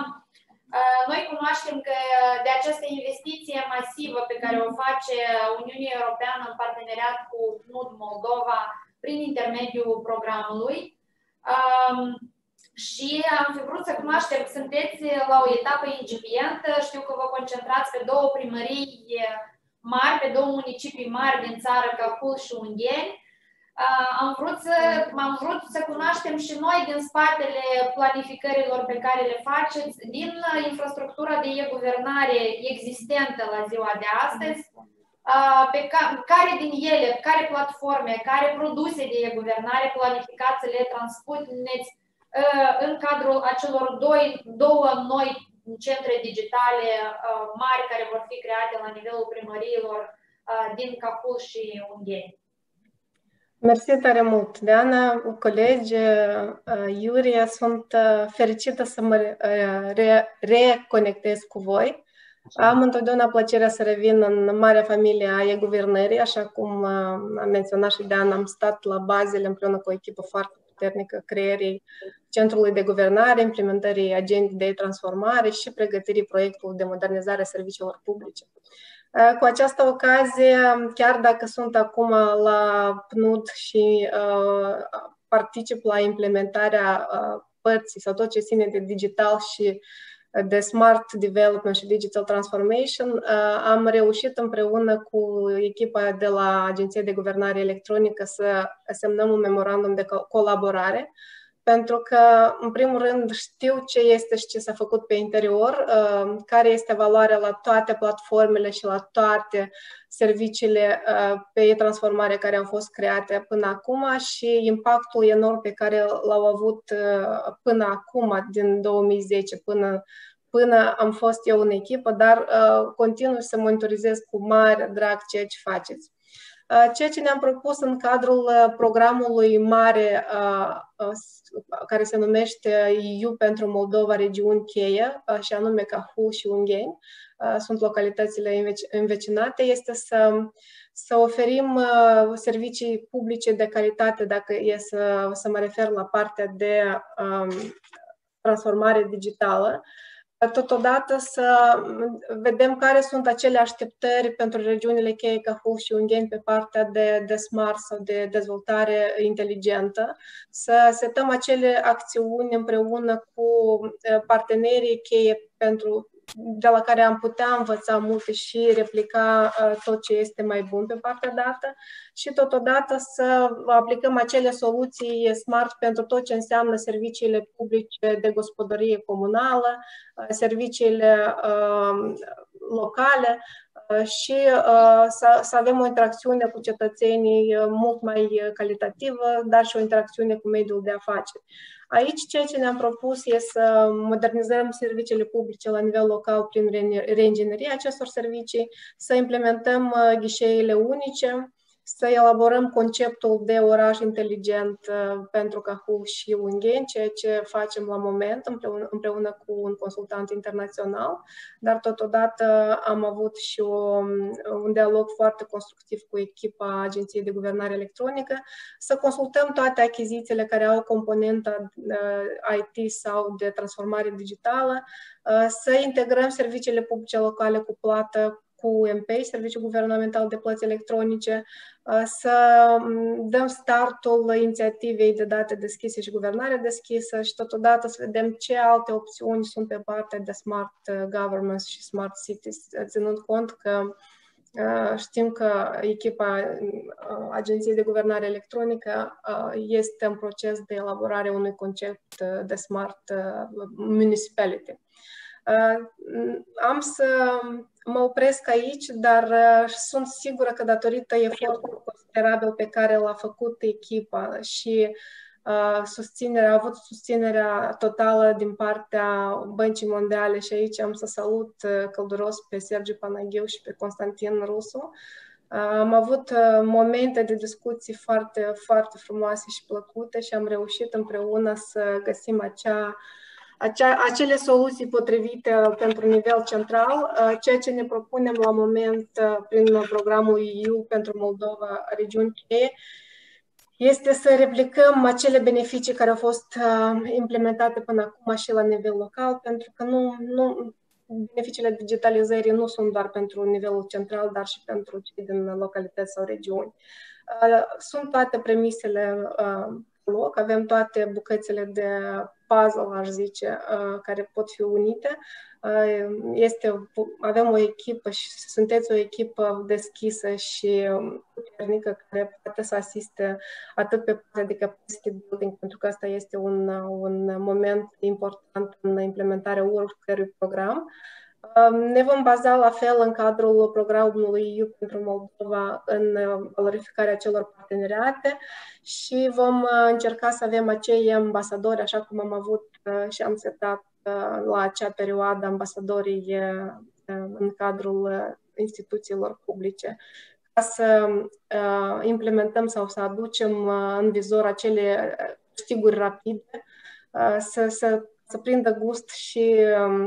Speaker 7: Noi cunoaștem că de această investiție masivă pe care o face Uniunea Europeană în parteneriat cu P N U D Moldova prin intermediul programului. Um, și am fi vrut să cunoaștem, sunteți la o etapă incipientă, știu că vă concentrați pe două primării mari, pe două municipii mari din țară, Cahul și Ungheni. Uh, am vrut să, am vrut să cunoaștem și noi din spatele planificărilor pe care le faceți, din infrastructura de e-guvernare existentă la ziua de astăzi, uh, pe ca, care din ele, care platforme, care produse de e-guvernare planificați să le transpuneți uh, în cadrul acelor doi, două noi centre digitale uh, mari care vor fi create la nivelul primăriilor uh, din Cahul și Ungheni.
Speaker 13: Mersi tare mult, Diana, colegi, Iuria, sunt fericită să mă re reconectez cu voi. Am întotdeauna plăcerea să revin în marea familie a e-guvernării, așa cum a menționat și Diana, am stat la bazele împreună cu o echipă foarte puternică creierii Centrului de Guvernare, implementării agendei de transformare și pregătirii proiectului de modernizare a serviciilor publice. Cu această ocazie, chiar dacă sunt acum la P N U D și uh, particip la implementarea uh, părții sau tot ce ține de digital și de smart development și digital transformation, uh, am reușit împreună cu echipa de la Agenția de Guvernare Electronică să semnăm un memorandum de colaborare, pentru că, în primul rând, știu ce este și ce s-a făcut pe interior, care este valoarea la toate platformele și la toate serviciile pe e-transformare care au fost create până acum și impactul enorm pe care l-au avut până acum, din două mii zece până, până am fost eu în echipă, dar continui să monitorizez cu mare drag ceea ce faceți. Ceea ce ne-am propus în cadrul programului mare care se numește E U pentru Moldova, regiuni cheie, și anume Cahul și Ungheni, sunt localitățile învecinate, este să, să oferim servicii publice de calitate, dacă e să, să mă refer la partea de um, transformare digitală. Totodată să vedem care sunt acele așteptări pentru regiunile cheie Cahul și Ungheni pe partea de, de smart sau de dezvoltare inteligentă, să setăm acele acțiuni împreună cu partenerii cheie pentru, de la care am putea învăța multe și replica tot ce este mai bun pe partea dată și totodată să aplicăm acele soluții smart pentru tot ce înseamnă serviciile publice de gospodărie comunală, serviciile uh, locale uh, și uh, să, să avem o interacțiune cu cetățenii mult mai calitativă, dar și o interacțiune cu mediul de afaceri. Aici ceea ce ne-am propus este să modernizăm serviciile publice la nivel local prin reingineria acestor servicii, să implementăm ghișeile unice, să elaborăm conceptul de oraș inteligent pentru Cahul și Ungheni, ceea ce facem la moment împreună, împreună cu un consultant internațional, dar totodată am avut și o, un dialog foarte constructiv cu echipa Agenției de Guvernare Electronică, să consultăm toate achizițiile care au componenta I T sau de transformare digitală, să integrăm serviciile publice locale cu plată cu M P, Serviciul Guvernamental de Plăți Electronice, să dăm startul inițiativei de date deschise și guvernare deschisă și totodată să vedem ce alte opțiuni sunt pe partea de smart governments și smart cities, ținând cont că știm că echipa Agenției de Guvernare Electronică este în proces de elaborare unui concept de smart municipality. Am să mă opresc aici, dar sunt sigură că datorită efortului considerabil pe care l-a făcut echipa și susținerea, a avut susținerea totală din partea Băncii Mondiale și aici am să salut călduros pe Sergiu Panaghiu și pe Constantin Rusu. Am avut momente de discuții foarte, foarte frumoase și plăcute și am reușit împreună să găsim acea Acea, acele soluții potrivite pentru nivel central, ceea ce ne propunem la moment prin programul E U pentru Moldova, regiuni cheie, este să replicăm acele beneficii care au fost implementate până acum și la nivel local, pentru că nu, nu, beneficiile digitalizării nu sunt doar pentru nivelul central, dar și pentru cei din localități sau regiuni. Sunt toate premisele loc, avem toate bucățile de puzzle, aș zice, care pot fi unite. Este, avem o echipă și sunteți o echipă deschisă și puternică care poate să asiste atât pe partea de capacity building, pentru că asta este un, un moment important în implementarea oricărui program. Ne vom baza la fel în cadrul programului E U pentru Moldova în valorificarea celor parteneriate și vom încerca să avem acei ambasadori, așa cum am avut și am setat la acea perioadă ambasadorii în cadrul instituțiilor publice, ca să implementăm sau să aducem în vizor acele câștiguri rapide, să, să, să prindă gust și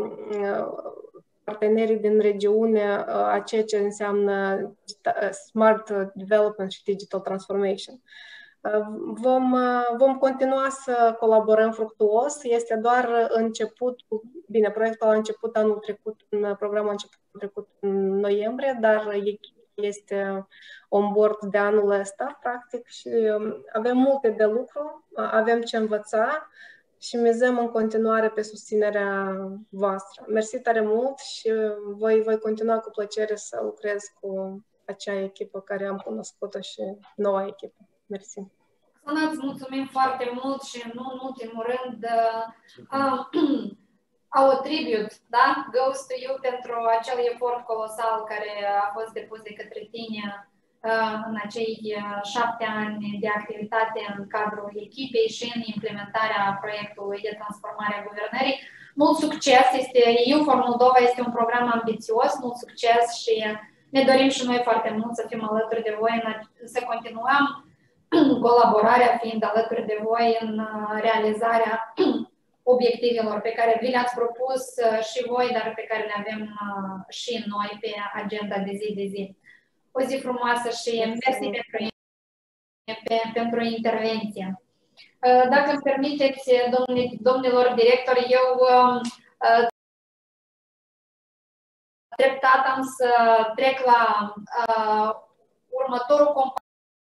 Speaker 13: partenerii din regiune a ceea ce înseamnă smart development și digital transformation. Vom, vom continua să colaborăm fructuos. Este doar începutul, bine, proiectul a început anul trecut, programul a început anul trecut în noiembrie, dar echipa este on board de anul ăsta, practic, și avem multe de lucru, avem ce învăța și mizăm în continuare pe susținerea voastră. Mersi tare mult și voi, voi continua cu plăcere să lucrez cu acea echipă care am cunoscut-o și noua echipă. Mersi.
Speaker 7: Oxana, îți mulțumim foarte mult și nu în ultimul rând uh, au tribute, da? Goes to you pentru acel efort colosal care a fost depus de către tine în acei șapte ani de activitate în cadrul echipei și în implementarea proiectului de transformare a guvernării. Mult succes! Este, E U for Moldova este un program ambițios, mult succes și ne dorim și noi foarte mult să fim alături de voi, să continuăm colaborarea fiind alături de voi în realizarea obiectivelor pe care vi le-ați propus și voi, dar pe care le avem și noi pe agenda de zi de zi. O zi frumoasă și mersi pentru, pentru intervenție. Dacă îmi permiteți, domnilor directori, eu treptat am să trec la următorul component.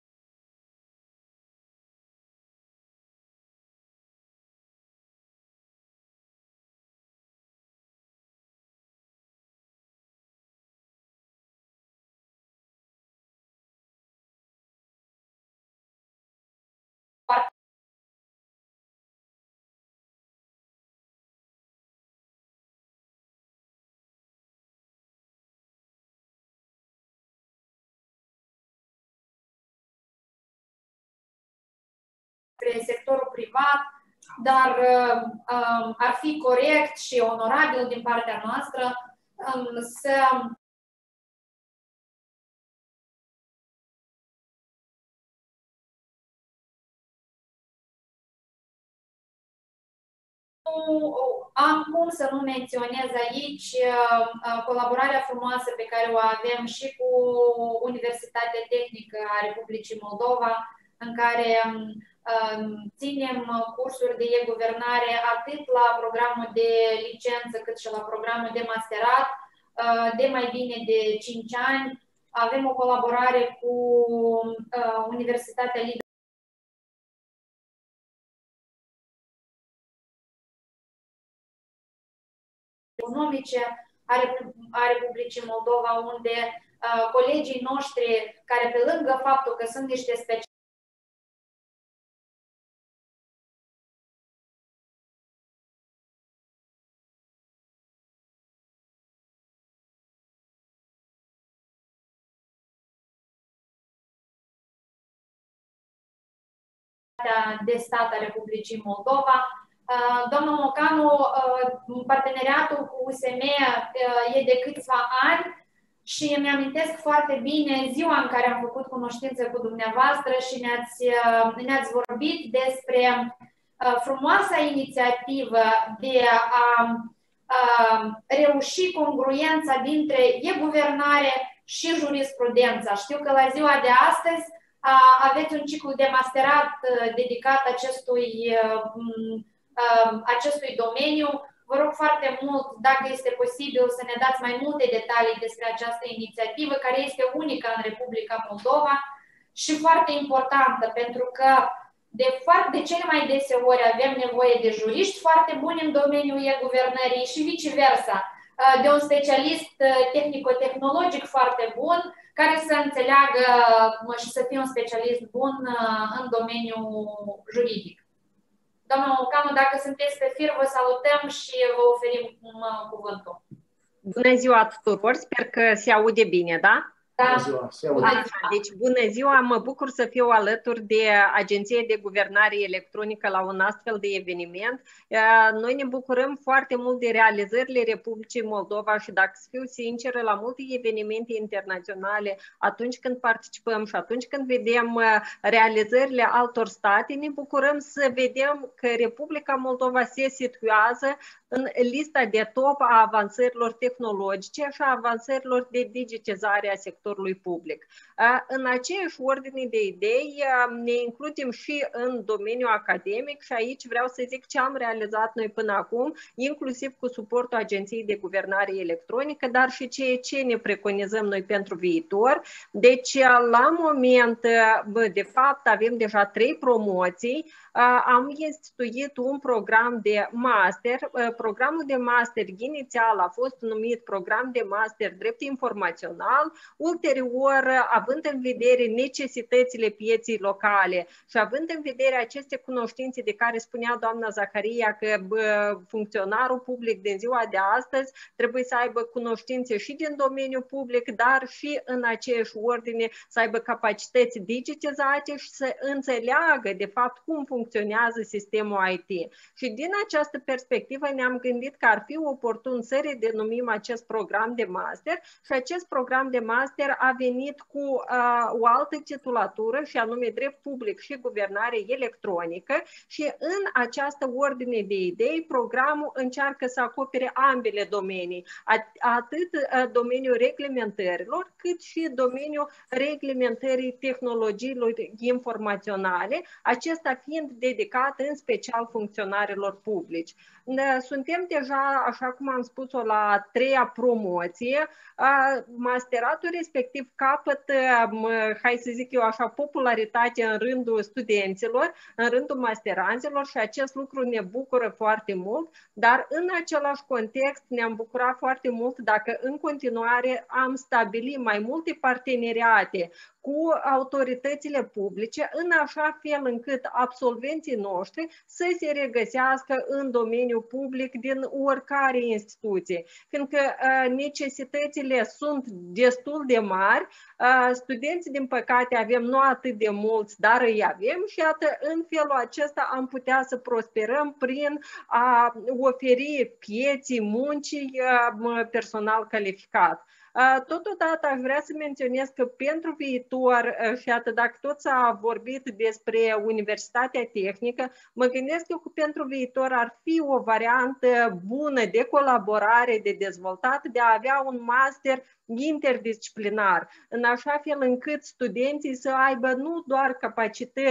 Speaker 7: Sectorul privat, dar um, ar fi corect și onorabil din partea noastră um, să am cum să nu menționez aici colaborarea frumoasă pe care o avem și cu Universitatea Tehnică a Republicii Moldova, în care ținem cursuri de e-guvernare atât la programul de licență cât și la programul de masterat de mai bine de cinci ani avem o colaborare cu uh, Universitatea Liber Economice a Republicii Moldova, unde uh, colegii noștri, care pe lângă faptul că sunt niște specialiști de stat a Republicii Moldova. Doamna Mocanu, parteneriatul cu U S M e de câțiva ani și îmi amintesc foarte bine ziua în care am făcut cunoștință cu dumneavoastră și ne-ați ne-ați vorbit despre frumoasa inițiativă de a reuși congruența dintre e-guvernare și jurisprudența. Știu că la ziua de astăzi aveți un ciclu de masterat dedicat acestui, acestui domeniu. Vă rog foarte mult, dacă este posibil, să ne dați mai multe detalii despre această inițiativă, care este unică în Republica Moldova și foarte importantă, pentru că de, foarte, de cele mai deseori avem nevoie de juriști foarte buni în domeniul e-guvernării și viceversa, de un specialist tehnico-tehnologic foarte bun, care să înțeleagă și să fie un specialist bun în domeniul juridic. Doamna Mocanu, dacă sunteți pe fir, vă salutăm și vă oferim cuvântul.
Speaker 14: Bună ziua tuturor, sper că se aude bine, da?
Speaker 7: Da.
Speaker 1: Bună ziua,
Speaker 14: Așa, deci bună ziua, mă bucur să fiu alături de Agenția de Guvernare Electronică la un astfel de eveniment. Noi ne bucurăm foarte mult de realizările Republicii Moldova și, dacă să fiu sinceră, la multe evenimente internaționale, atunci când participăm și atunci când vedem realizările altor state, ne bucurăm să vedem că Republica Moldova se situează în lista de top a avansărilor tehnologice și a avansărilor de digitizare a sectorului public. În aceeași ordine de idei ne includem și în domeniul academic și aici vreau să zic ce am realizat noi până acum, inclusiv cu suportul Agenției de Guvernare Electronică, dar și ceea ce ne preconizăm noi pentru viitor. Deci, la moment, de fapt, avem deja trei promoții. Am instituit un program de master. Programul de master inițial a fost numit program de master drept informațional. Ulterior, având în vedere necesitățile pieței locale și având în vedere aceste cunoștințe de care spunea doamna Zaharia că bă, funcționarul public din ziua de astăzi trebuie să aibă cunoștințe și din domeniul public, dar și în aceeași ordine să aibă capacități digitizate și să înțeleagă de fapt cum funcționează sistemul I T. Și din această perspectivă ne-am gândit că ar fi oportun să redenumim acest program de master și acest program de master a venit cu uh, o altă titulatură și anume drept public și guvernare electronică și în această ordine de idei programul încearcă să acopere ambele domenii, atât uh, domeniul reglementărilor cât și domeniul reglementării tehnologiilor informaționale, acesta fiind dedicat în special funcționarilor publici. Suntem deja, așa cum am spus-o, la a treia promoție. Masteratul respectiv capătă, hai să zic eu așa, popularitate în rândul studenților, în rândul masteranților și acest lucru ne bucură foarte mult, dar în același context ne-am bucurat foarte mult dacă în continuare am stabilit mai multe parteneriate cu autoritățile publice, în așa fel încât absolvenții noștri să se regăsească în domeniul public din oricare instituție. Fiindcă uh, necesitățile sunt destul de mari, uh, studenții, din păcate, avem nu atât de mulți, dar îi avem și iată, în felul acesta am putea să prosperăm prin a oferi pieții muncii uh, personal calificat. Totodată aș vrea să menționez că pentru viitor, și atât dacă tot s-a vorbit despre Universitatea Tehnică, mă gândesc eu că pentru viitor ar fi o variantă bună de colaborare, de dezvoltat, de a avea un master interdisciplinar, în așa fel încât studenții să aibă nu doar capacități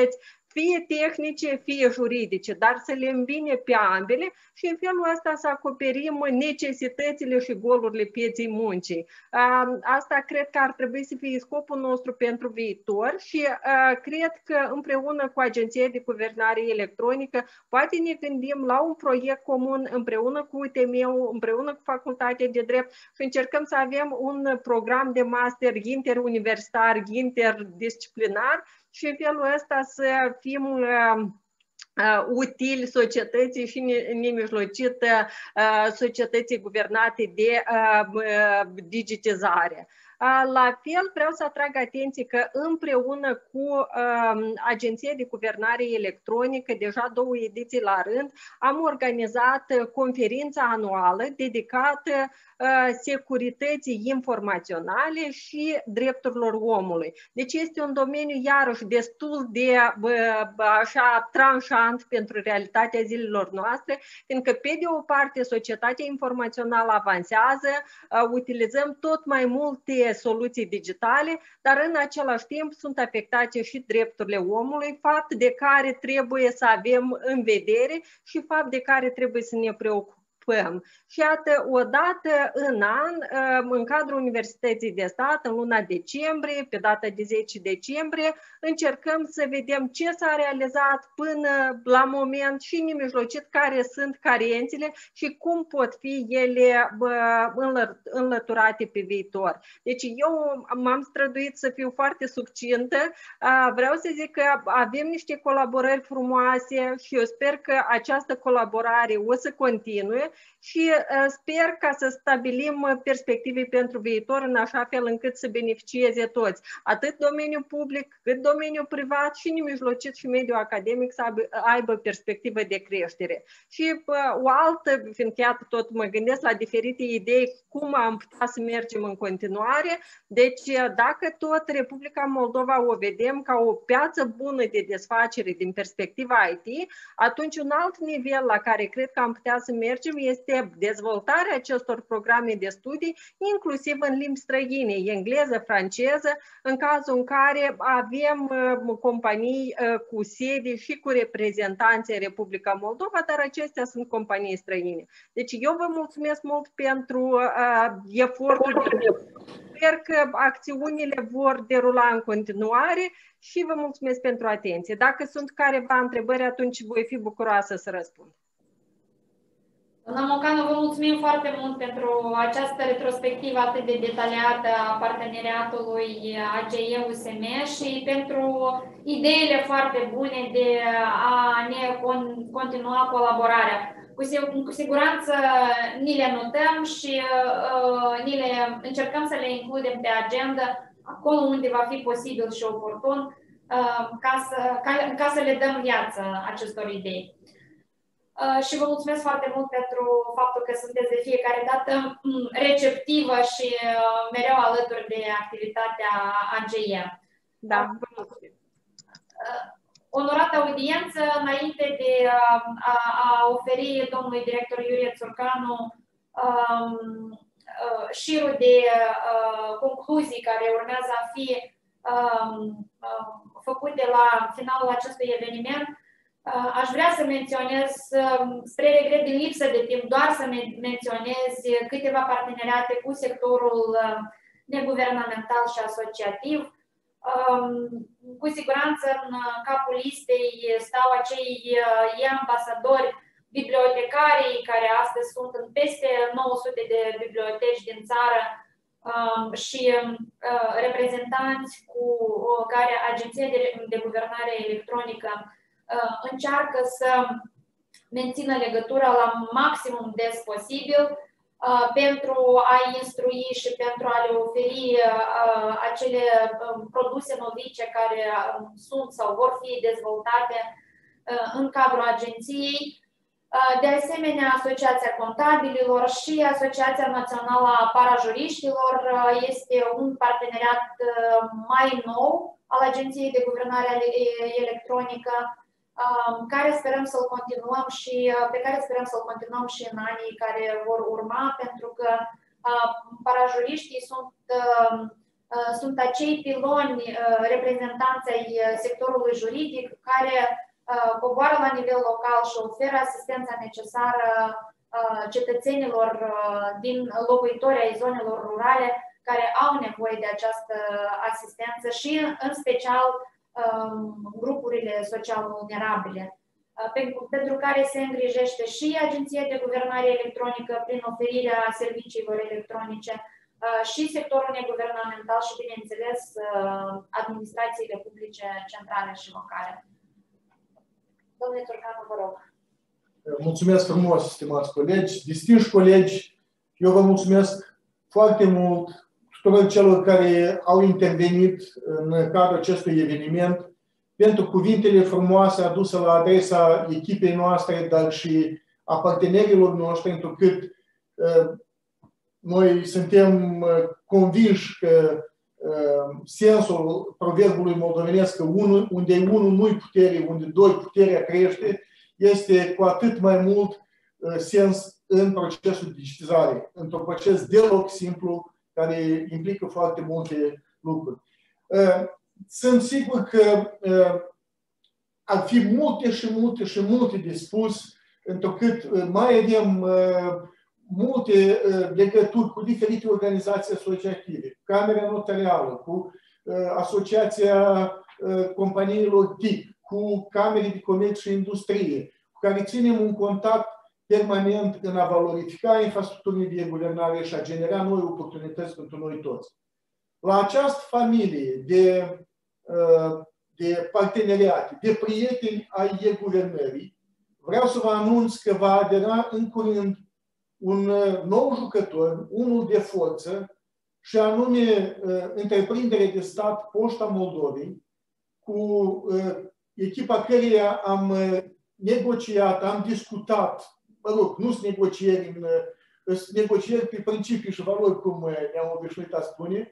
Speaker 14: fie tehnice, fie juridice, dar să le îmbine pe ambele și în felul ăsta să acoperim necesitățile și golurile pieței muncii. Asta cred că ar trebui să fie scopul nostru pentru viitor și cred că împreună cu Agenția de Guvernare Electronică poate ne gândim la un proiect comun împreună cu U T M-ul, împreună cu Facultatea de Drept și încercăm să avem un program de master interuniversitar, interdisciplinar și în felul ăsta să fim uh, uh, utili societății și nemijlocit uh, societății guvernate de uh, uh, digitizare. La fel, vreau să atrag atenție că împreună cu uh, Agenția de Guvernare Electronică, deja două ediții la rând, am organizat conferința anuală dedicată uh, securității informaționale și drepturilor omului. Deci este un domeniu iarăși destul de uh, așa tranșant pentru realitatea zilelor noastre, fiindcă pe de o parte societatea informațională avansează, uh, utilizăm tot mai multe soluții digitale, dar în același timp sunt afectate și drepturile omului, fapt de care trebuie să avem în vedere și fapt de care trebuie să ne preocupăm. Și iată, odată în an, în cadrul Universității de Stat, în luna decembrie, pe data de zece decembrie, încercăm să vedem ce s-a realizat până la moment și nemijlocit care sunt carențele și cum pot fi ele înlăturate pe viitor. Deci eu m-am străduit să fiu foarte succintă. Vreau să zic că avem niște colaborări frumoase și eu sper că această colaborare o să continue și sper ca să stabilim perspective pentru viitor în așa fel încât să beneficieze toți, atât domeniul public cât domeniul privat și nemijlocit și mediul academic să aibă, aibă perspectivă de creștere. Și o altă, fiindcă iată tot mă gândesc la diferite idei cum am putea să mergem în continuare, deci dacă tot Republica Moldova o vedem ca o piață bună de desfacere din perspectiva I T, atunci un alt nivel la care cred că am putea să mergem este dezvoltarea acestor programe de studii, inclusiv în limbi străine, engleză, franceză, în cazul în care avem uh, companii uh, cu sedii și cu reprezentanți în Republica Moldova, dar acestea sunt companii străine. Deci eu vă mulțumesc mult pentru uh, efortul. Sper că acțiunile vor derula în continuare și vă mulțumesc pentru atenție. Dacă sunt careva întrebări, atunci voi fi bucuroasă să răspund.
Speaker 7: Doamna Mocanu, vă mulțumim foarte mult pentru această retrospectivă atât de detaliată a parteneriatului A G E-U S M și pentru ideile foarte bune de a ne continua colaborarea. Cu siguranță ni le notăm și uh, ni le încercăm să le includem pe agenda acolo unde va fi posibil și oportun uh, ca, să, ca, ca să le dăm viață acestor idei. Uh, și vă mulțumesc foarte mult pentru faptul că sunteți de fiecare dată receptivă și uh, mereu alături de activitatea A G E.
Speaker 14: Da, vă mulțumesc.
Speaker 7: Uh, Onorată audiență, înainte de a, a, a oferi domnului director Iurie Țurcanu um, uh, șirul de uh, concluzii care urmează a fi um, uh, făcute la finalul acestui eveniment, uh, aș vrea să menționez, uh, spre regret din lipsă de timp, doar să menționez câteva parteneriate cu sectorul uh, neguvernamental și asociativ. Um, cu siguranță în capul listei stau acei uh, ambasadori bibliotecarii care astăzi sunt în peste nouă sute de biblioteci din țară um, și uh, reprezentanți cu uh, care Agenția de, de Guvernare Electronică uh, încearcă să mențină legătura la maximum des posibil Uh, pentru a instrui și pentru a le oferi uh, acele uh, produse novice care uh, sunt sau vor fi dezvoltate uh, în cadrul agenției. Uh, de asemenea, Asociația Contabililor și Asociația Națională a Parajuriștilor uh, este un parteneriat uh, mai nou al Agenției de Guvernare Electronică, care sperăm să-l continuăm și pe care sperăm să-l continuăm și în anii care vor urma, pentru că parajuriștii sunt sunt acei piloni reprezentanți ai sectorului juridic care coboară la nivel local și oferă asistența necesară cetățenilor din locuitori ai zonelor rurale care au nevoie de această asistență și în special grupurile social vulnerabile, pentru care se îngrijește și Agenția de Guvernare Electronică prin oferirea serviciilor electronice și sectorul neguvernamental și, bineînțeles, administrațiile publice centrale și locale. Domnule Turcanu, vă rog.
Speaker 1: Mulțumesc frumos, stimați colegi, distinși colegi, eu vă mulțumesc foarte mult tuturor celor care au intervenit în cadrul acestui eveniment pentru cuvintele frumoase aduse la adresa echipei noastre, dar și a partenerilor noștri, întrucât uh, noi suntem convinși că uh, sensul proverbului moldovenesc că unul, unde unul nu-i putere, unde doi puterea crește, este cu atât mai mult uh, sens în procesul de digitizare, într-un proces deloc simplu, care implică foarte multe lucruri. Sunt sigur că ar fi multe și multe și multe de spus, întrucât mai avem multe legături cu diferite organizații asociative, cu Camera Notarială, cu Asociația Companiilor T I C, cu Camere de Comerț și Industrie, cu care ținem un contact permanent în a valorifica infrastructurile de guvernare și a genera noi oportunități pentru noi toți. La această familie de, de parteneriate, de prieteni ai e-guvernării, vreau să vă anunț că va adera în curând un nou jucător, unul de forță, și anume întreprindere de stat Poșta Moldovei, cu echipa căreia am negociat, am discutat. Mă rog, nu sunt negocieri, sunt negocieri pe principii și valori, cum ne-am obișnuit a spune.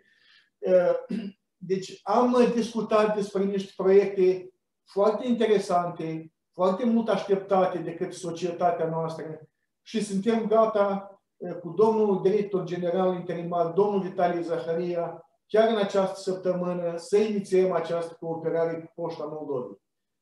Speaker 1: Deci am discutat despre niște proiecte foarte interesante, foarte mult așteptate de către societatea noastră și suntem gata cu domnul director general interimar, domnul Vitalie Zaharia, chiar în această săptămână să inițiem această cooperare cu Poșta Moldovei.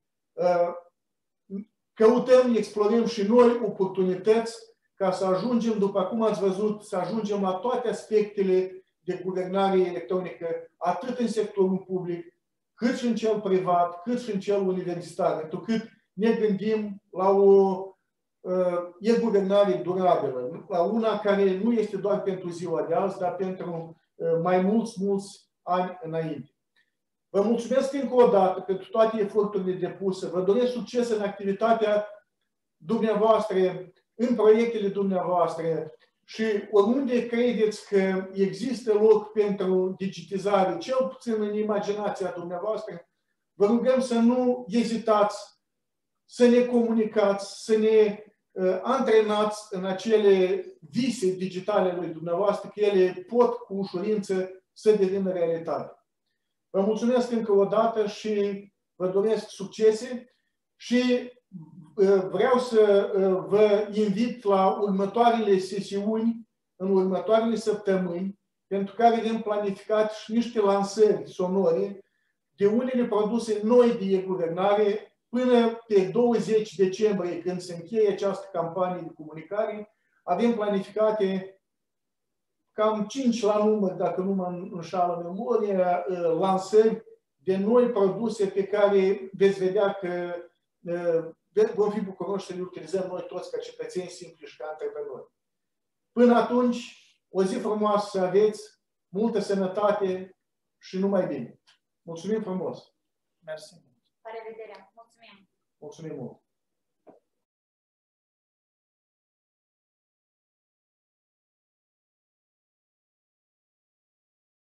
Speaker 1: Căutăm, explorăm și noi oportunități ca să ajungem, după cum ați văzut, să ajungem la toate aspectele de guvernare electronică, atât în sectorul public, cât și în cel privat, cât și în cel universitar, pentru că ne gândim la o uh, e-guvernare durabilă, la una care nu este doar pentru ziua de azi, dar pentru uh, mai mulți, mulți ani înainte. Vă mulțumesc încă o dată pentru toate eforturile depuse. Vă doresc succes în activitatea dumneavoastră, în proiectele dumneavoastră și oriunde credeți că există loc pentru digitizare, cel puțin în imaginația dumneavoastră, vă rugăm să nu ezitați, să ne comunicați, să ne uh, antrenați în acele vise digitale ale dumneavoastră, că ele pot cu ușurință să devină realitate. Vă mulțumesc încă o dată și vă doresc succese și vreau să vă invit la următoarele sesiuni, în următoarele săptămâni, pentru care avem planificat și niște lansări sonore de unele produse noi de e-guvernare până pe douăzeci decembrie, când se încheie această campanie de comunicare. Avem planificate cam cinci la număr, dacă nu mă înșală memoria, lansări de noi produse pe care veți vedea că vom fi bucuroși să le utilizăm noi toți ca cetățeni simpli și ca antreprenori. Până atunci, o zi frumoasă să aveți, multă sănătate și numai bine. Mulțumim frumos!
Speaker 2: Mersi!
Speaker 7: La revedere! Mulțumim!
Speaker 1: Mulțumim mult!